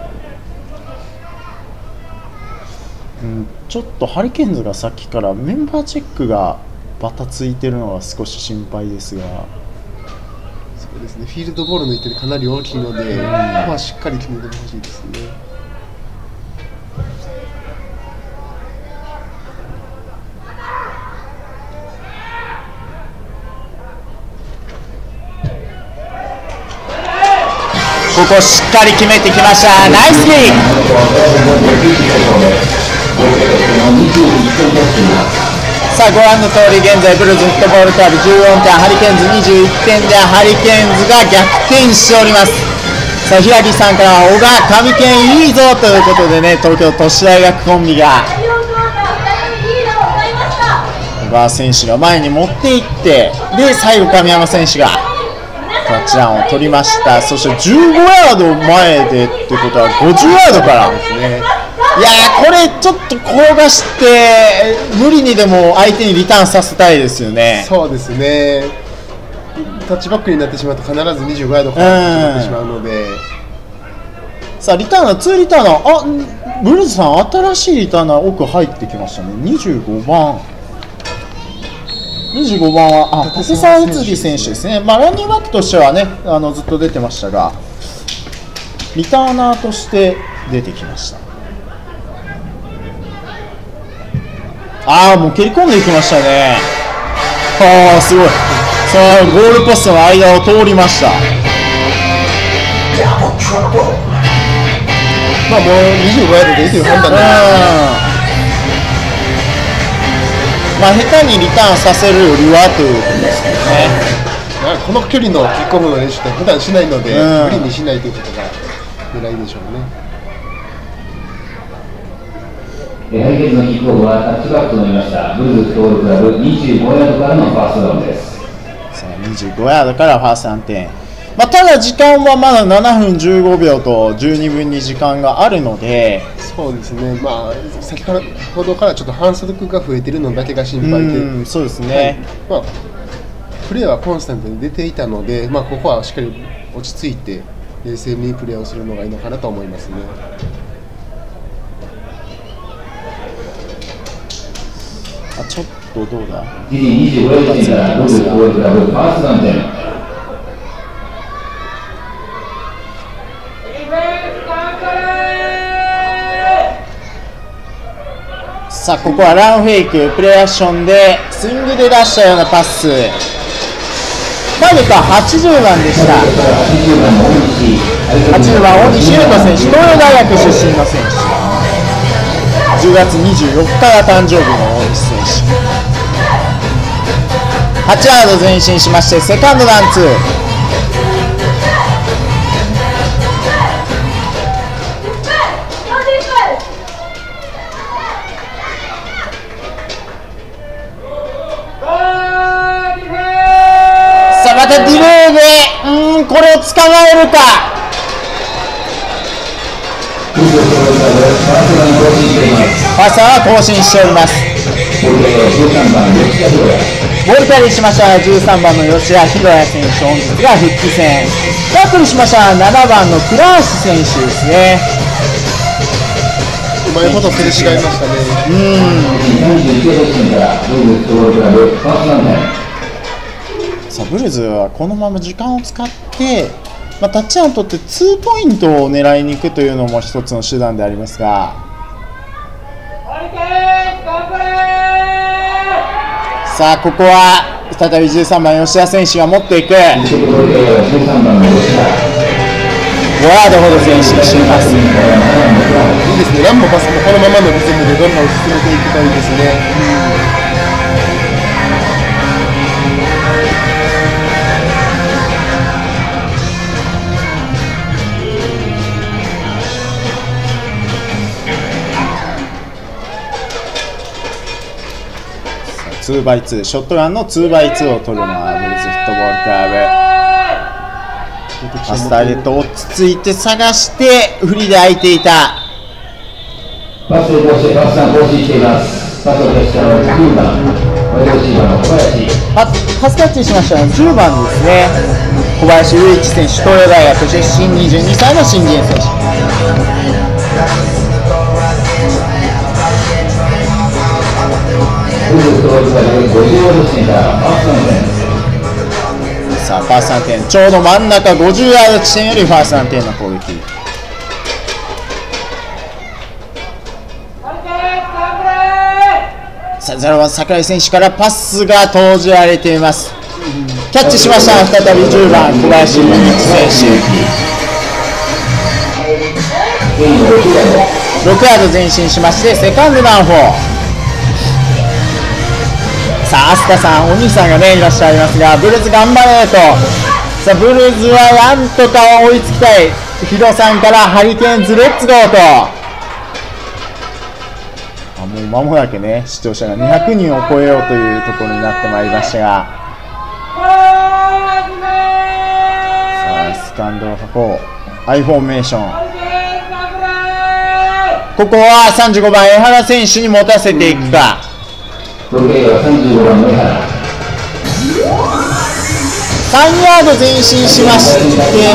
ちょっとハリケーンズがさっきからメンバーチェックがバタついてるのが少し心配ですが、 そうですね、フィールドボールの1点かなり大きいので、しっかり決めてほしいですね。 ここしっかり決めてきました。ナイスリー。さあご覧の通り現在ブルーズフットボールクラブ14点、ハリケーンズ21点でハリケーンズが逆転しております。さあ平木さんから小川上健いいぞということでね、東京都市大学コンビが小川選手が前に持っていって、で最後神山選手がタッチダウンを取りました。そして15ヤード前でってことは50ヤードからですね。いやー、これちょっと転がして無理にでも相手にリターンさせたいですよね。 そうですね、タッチバックになってしまうと必ず25ヤードからなってしまうので、 さあリターナー2リターナー、ブルーズさん新しいリターナー奥入ってきましたね。25番は竹澤宇津木選手ですね。ランニングバックとしてはねずっと出てましたが、リターナーとして出てきました。もう蹴り込んでいきましたね。すごい。さあゴールポストの間を通りました。 もう25ヤードでいいという判断下手にリターンさせるよりはということですよね。 この距離のキックオフの練習って普段しないので、無理にしないということが狙いでしょうね。 ハリケーンズのキックオフはタッチバックとなりました。ブルーズフットボールクラブ25ヤードからのファーストダウンです。 さあ25ヤードからファースト3点。ただ時間はまだ7分15秒と十二分に時間があるので、 そうですね、先ほどからちょっと反則が増えているのだけが心配で、 そうですね、 プレーはコンスタントに出ていたので、ここはしっかり落ち着いて冷静にプレーをするのがいいのかなと思いますね。 ちょっとどうだ、 25ヤードからブルーズフットボールクラブファーストダウン点。 さあここはランフェイクプレーアクションでスイングで出したようなパス、ターゲットは80番でした。80番大西優斗選手、東洋大学出身の選手、10月24日が誕生日の大西選手。8ヤード前進しましてセカンドダウン2。またディレイでこれを捕まえるか。パスは更新しております。ボールキャリーしました13番の吉谷博也選手、本日が復帰戦。タックルしました7番の倉橋選手ですね。 うまいことすれ違いましたね。 さあブルーズはこのまま時間を使って、タッチダウンを取って2ポイントを狙いに行くというのも一つの手段でありますが、さあここは再び13番吉田選手が持っていく。5ヤードほど前進しています。 いいですね、ランもパスもこのままのリズムでどんどん進めていくといいですね。 2x2 ショットガンの 2x2 を取るのはブルズフットボールクラブ。パスターゲット落ち着いて探してフリーで空いていた。 パスを通してパスさん更新しています。パスを出したのは9番ワイドレシーバーの小林。 パスキャッチしましたね。10番ですね、小林雄一選手、東洋大学出身22歳の新人選手。さあファースト3点、ちょうど真ん中50ヤード地点よりファースト3点の攻撃。さあ0番櫻井選手からパスが投じられています。キャッチしました。再び10番小林雄一選手、6ヤード前進しましてセカンドダウン4。さあ飛鳥さん、お兄さんがねいらっしゃいますが、ブルーズ頑張れと。さあブルーズはなんとか追いつきたい。ヒロさんからハリケーンズレッツゴーと。もう間もなくね視聴者が200人を超えようというところになってまいりましたが、さあスカンドをこうアイフォーメーション、ここは35番江原選手に持たせていくか。3ヤード前進しまして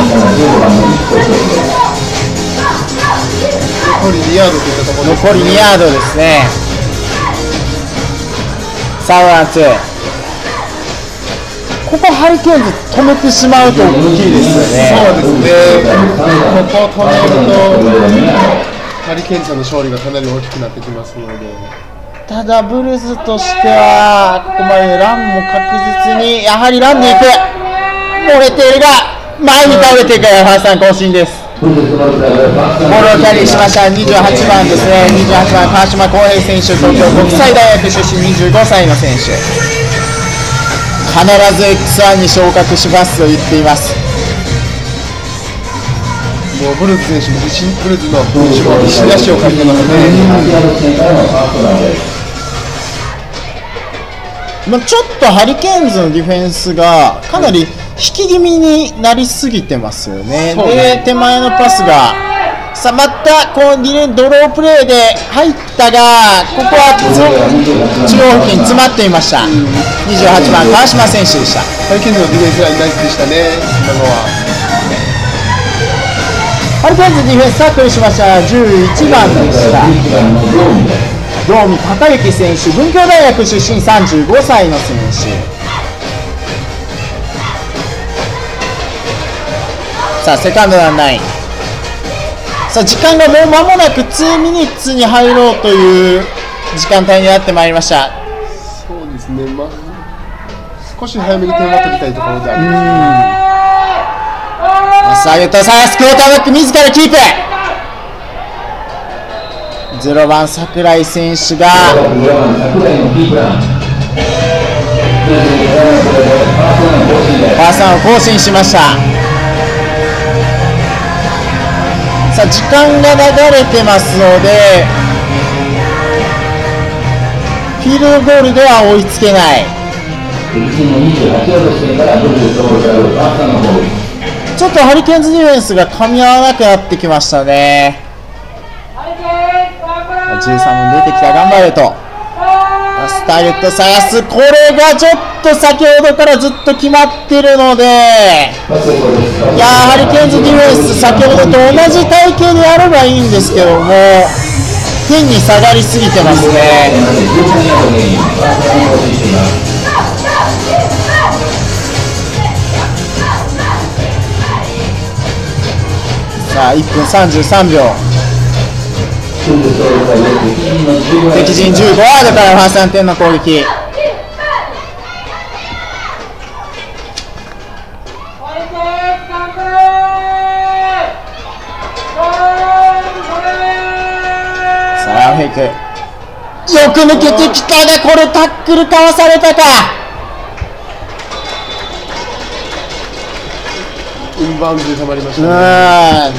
残り2ヤードといったところです。 残り2ヤードですね。さあワンツー、ここハリケーンズ止めてしまうと大きいですよね。 そうですね、ここを止めるとハリケーンズの勝利がかなり大きくなってきますので。 ただブルズとしてはここまでランも確実にやはりランでいく。漏れているが前に倒れていく。ファーストさん更新です。ボールをキャリーしました28番ですね。28番川島康平選手、東京国際大学出身25歳の選手、必ず X1 に昇格しますと言っています。 もうブルーズ選手もブルーズの選手も必死に足をかけてますね。 ちょっとハリケーンズのディフェンスがかなり引き気味になりすぎてますよね。で手前のパスがさあまたこうドロープレーで入ったが、ここは中央付近詰まっていました。28番川島選手でした。 ハリケーンズのディフェンスラインナイスでしたね。今のはハリケーンズディフェンスタックルしました11番でした。堂見孝之選手、文教大学出身35歳の選手。さあセカンドランナイン、さあ時間がもう間もなく2ミニッツに入ろうという時間帯になってまいりました。 そうですね、少し早めに点を取りたいところであります。 さあ言ったさあクォーターバック自らキープ。0番櫻井選手がファーストを更新しました。さあ時間が流れてますのでフィールドゴールでは追いつけない。ちょっとハリケーンズディフェンスが噛み合わなくなってきましたね。13分出てきた、頑張れとスターゲット探す。これがちょっと先ほどからずっと決まってるので、いやハリケーンズディフェンス先ほどと同じ体型でやればいいんですけども天に下がりすぎてますね。さあ1分33秒、敵陣15ヤードからファースト3点の攻撃。さあフェイクよく抜けてきたが、これタックルかわされたか。 インバウンドで止まりましたね。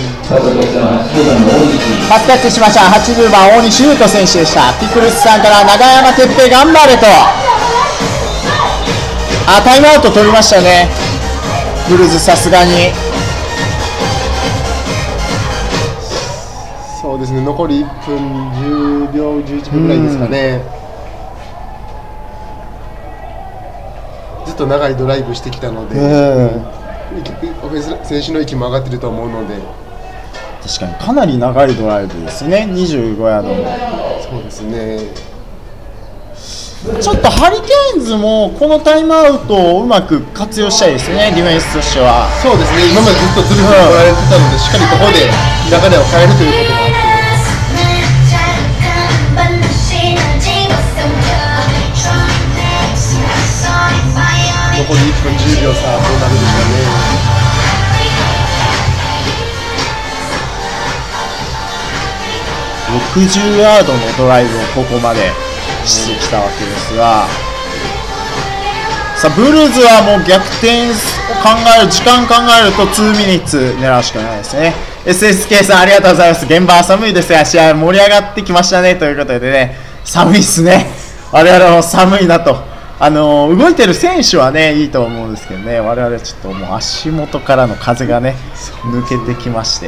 パスキャッチしました。80番大西優斗選手でした。ピクルスさんから長山哲平頑張れと。 あ、タイムアウト取りましたね、ブルーズ、さすがに。 そうですね、残り1分10秒、11分ぐらいですかね、ずっと長いドライブしてきたので、オフェンス選手の息も上がってると思うので、 確かにかなり長いドライブですね、25ヤードの。 そうですね、 ちょっとハリケーンズもこのタイムアウトをうまく活用したいですね、ディフェンスとしては。 そうですね、今までずっとずるずる取られてたので、しっかりここで流れを変えるということがあって。残り1分10秒差、どうなるでしょうね。 60ヤードのドライブをここまでしてきたわけですが、さあブルーズはもう逆転を考える、時間考えると2ミニッツ狙うしかないですね。 SSK さんありがとうございます。現場は寒いですが試合盛り上がってきましたねということでね、寒いっすね、我々も寒いなと。動いてる選手はねいいと思うんですけどね、我々ちょっともう足元からの風がね抜けてきまして、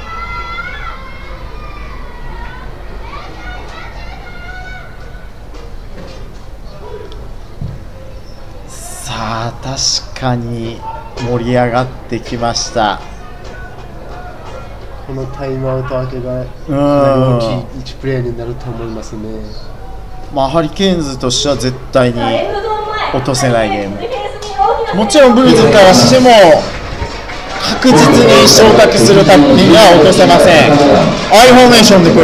さあ確かに盛り上がってきました。 このタイムアウト明けが大きい1プレーになると思いますね。 まあ、ハリケーンズとしては絶対に落とせないゲーム、もちろんブルーズからしても確実に昇格するためには落とせません。アイフォーメーションで来る、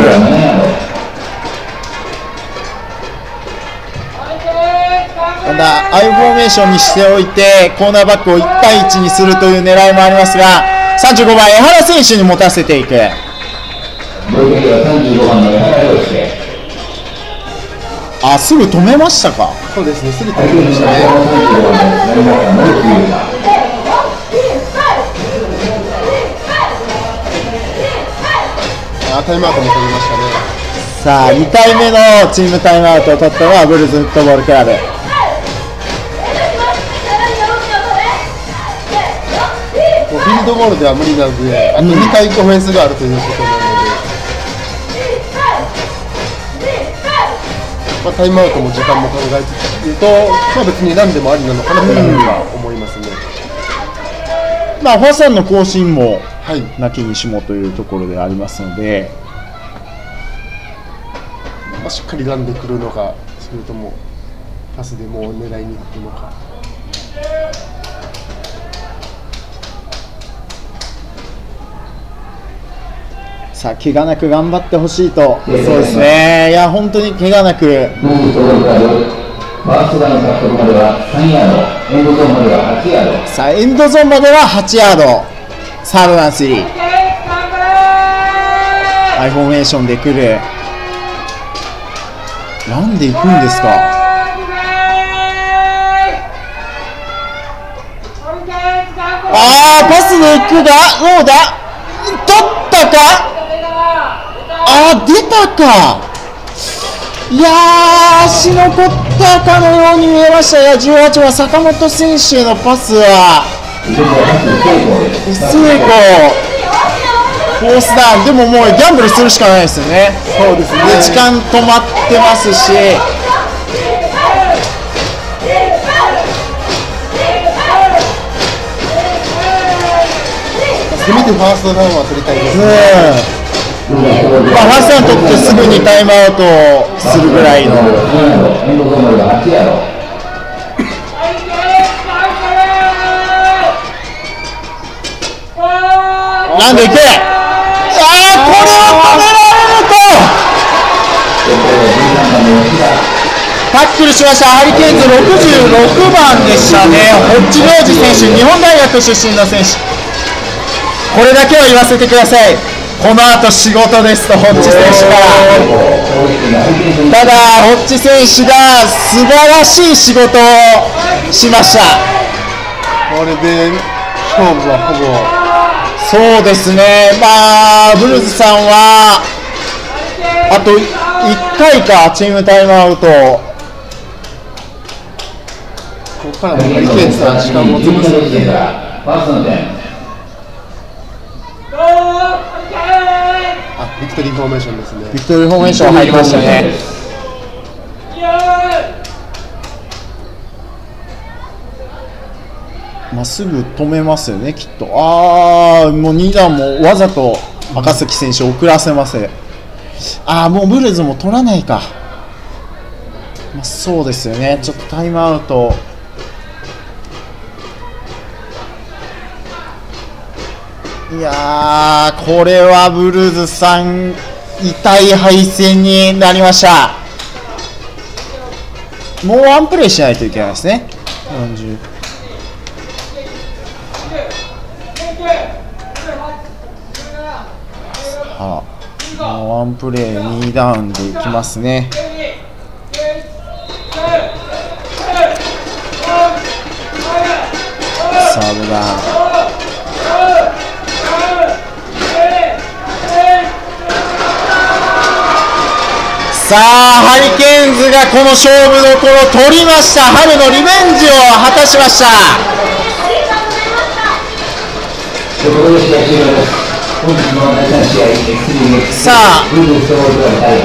ただアイフォーメーションにしておいてコーナーバックを1対1にするという狙いもありますが、35番江原選手に持たせていく。あ、すぐ止めましたか。 そうですね、すぐ止めましたね。タイムアウトも取りましたね。 さあ2回目のチームタイムアウトを取ったのはブルーズフットボールクラブ。 フィールドゴールでは無理なので、あと2回オフェンスがあるということなので、タイムアウトも時間も考えていると、別に何でもありなのかなというふうには思いますね。 まあファサンの更新もはい、 なきにしもというところでありますので、 しっかりランでくるのか、それともパスでもう狙いにいくのか。 さあ怪我なく頑張ってほしいと。そうですね、いや本当に怪我なく。 ファーストダウン獲得までは3ヤード、エンドゾーンまでは8ヤード。 さあエンドゾーンまでは8ヤード、サードダウン3、アイフォーメーションで来る、ランで行くんですか。あーパスで行くがどうだ、取ったか、あー出たか、いやー足残ったかのように見えました。いや18番坂本選手のパスは成功、フォースダウン。でももうギャンブルするしかないですよね。 そうですね、 時間止まってますし、 せめてファーストダウンは取りたいですね。 まあ、ファーストダウン取ってすぐにタイムアウトするぐらいの。なんでいけ、これを止められるとタックルしました。ハリケーンズ66番でしたね、ホッチ・ジョージ選手、日本大学出身の選手。これだけは言わせてください、この後仕事ですとホッチ選手から。ただホッチ選手が素晴らしい仕事をしました。 これで勝負はほぼ。 そうですね、まあブルーズさんはあと1回かチームタイムアウト。 こここからもハリケーンズは時間も潰すので、 ファーストの点。 ビクトリーフォーメーションですね。 ビクトリーフォーメーション入りましたね。まっすぐ止めますよね、きっと。もう2段もわざと赤崎選手遅らせます。もうブルズも取らないか。そうですよね、ちょっとタイムアウト。いやー、これはブルーズさん、痛い敗戦になりました。もうワンプレーしないといけないですね。40。もうワンプレー2ダウンでいきますね。サードダウン。さあ、ハリケーンズがこの勝負どころを取りました。春のリベンジを果たしました。さあ、ブルーズフット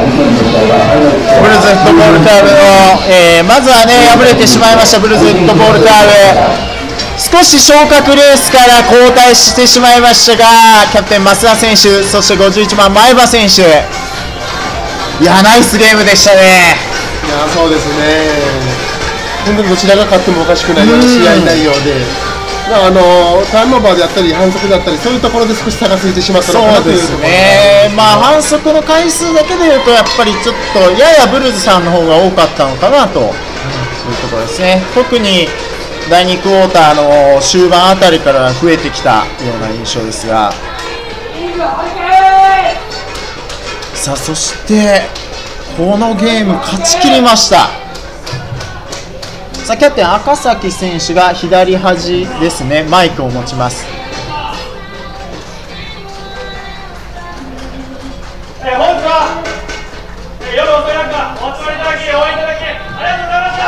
ボールクラブの、まずはね、敗れてしまいましたブルーズフットボールクラブ。少し昇格レースから後退してしまいましたが、キャプテン増田選手、そして51番前場選手、いや、ナイスゲームでしたね。 いや、そうですね。本当にどちらが勝ってもおかしくないような試合内容で、タイムオーバーであったり反則だったり、そういうところで少し差がついてしまったのかなというところですね。 反則の回数だけでいうと、やっぱりちょっとややブルーズさんの方が多かったのかなというところですね。特に第2クォーターの終盤あたりから増えてきたような印象ですが、さあ、そしてこのゲーム勝ち切りました。さあ、キャプテン赤崎選手が左端ですね、マイクを持ちます。 本日は夜遅い中お集まりいただき応援いただきありがとうございました。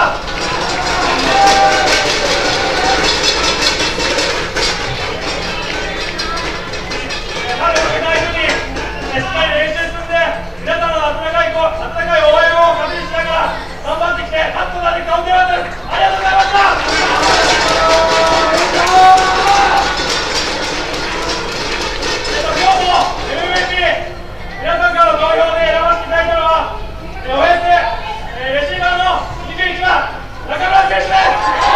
春の世界中にしっかり練習積んで、皆さんの温かい応援を確認しながら頑張ってきて、勝つことができた本当にありがとうございました。今日も MVP 皆さんからの投票で選ばせていただいたのは、オフェンスレシーバーの21番中村選手です。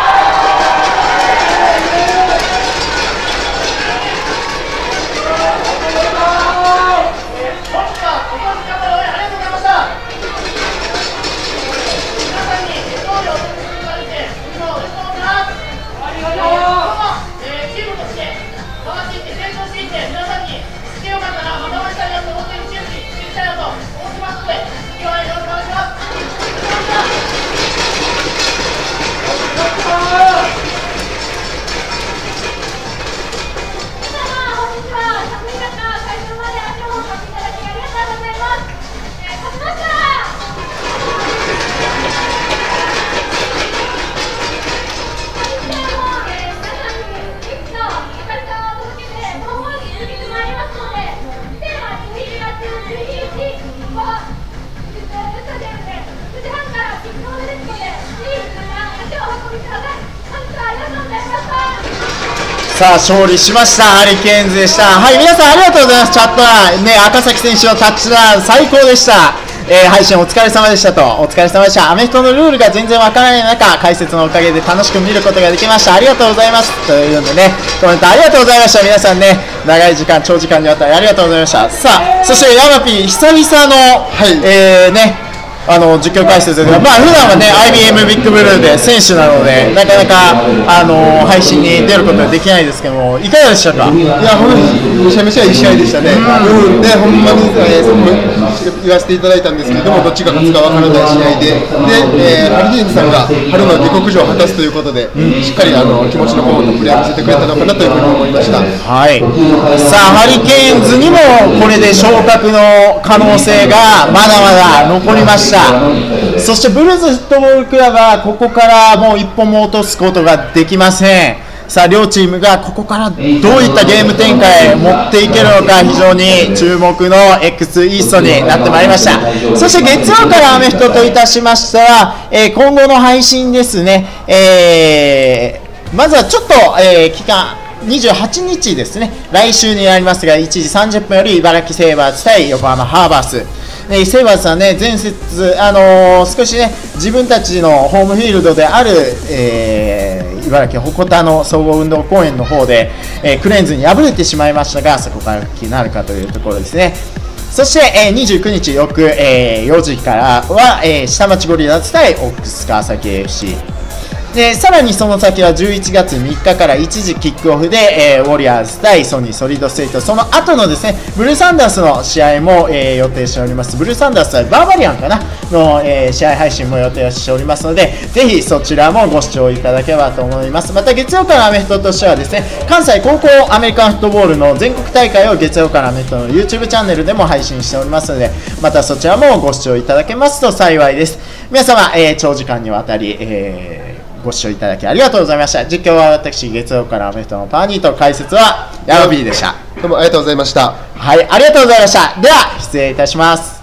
さあ、勝利しましたハリケーンズでした。はい、皆さんありがとうございます。チャット欄ね、赤崎選手のタッチダウン最高でした。配信お疲れ様でしたと。お疲れ様でした。アメフトのルールが全然わからない中、解説のおかげで楽しく見ることができました。ありがとうございますというのでね、コメントありがとうございました。皆さんね、長い時間長時間にわたりありがとうございました。さあ、そしてヤマピー久々の、ね、実況解説で、普段はね IBM ビッグブルーで選手なのでなかなか配信に出ることはできないですけども、いかがでしたか？ いや、ほんまにめちゃめちゃいい試合でしたね。で、ほんまに、言わせていただいたんですけれども、どっちが勝つかわからない試合で、ハリケーンズさんが春の下克上を果たすということで、しっかり気持ちのこもったプレーを見せてくれたのかなというふうに思いました。 はい。さあ、ハリケーンズにもこれで昇格の可能性がまだまだ残りました。 そしてブルーズフットボールクラブはここからもう一歩も落とすことができません。さあ両チームがここからどういったゲーム展開へ持っていけるのか、非常に注目の X イーストになってまいりました。そして月曜からアメフトといたしましては、今後の配信ですね、まずはちょっと、期間28日ですね、来週になりますが、1時30分より茨城セイバーズ対横浜ハーバース。セイバーズさんね、前節、少しね、自分たちのホームフィールドである、茨城鉾田の総合運動公園の方で、クレーンズに敗れてしまいましたが、そこから復帰になるかというところですね。そして、29日翌、4時からは、下町ゴリラズ対オックス川崎 FC。でさらにその先は11月3日から一時キックオフで、ウォリアーズ対ソニーソリッドステート、その後のですねブルーサンダースの試合も、予定しております。ブルーサンダースはバーバリアンかなの、試合配信も予定しておりますので、ぜひそちらもご視聴いただければと思います。また月曜からアメフトとしてはですね、関西高校アメリカンフットボールの全国大会を月曜からアメフトの YouTube チャンネルでも配信しておりますので、またそちらもご視聴いただけますと幸いです。皆様、長時間にわたり、ご視聴いただきありがとうございました。実況は私、月曜からアメフトのパーニーと、解説はヤロビーでした。 どうもありがとうございました。 はい、ありがとうございました。では失礼いたします。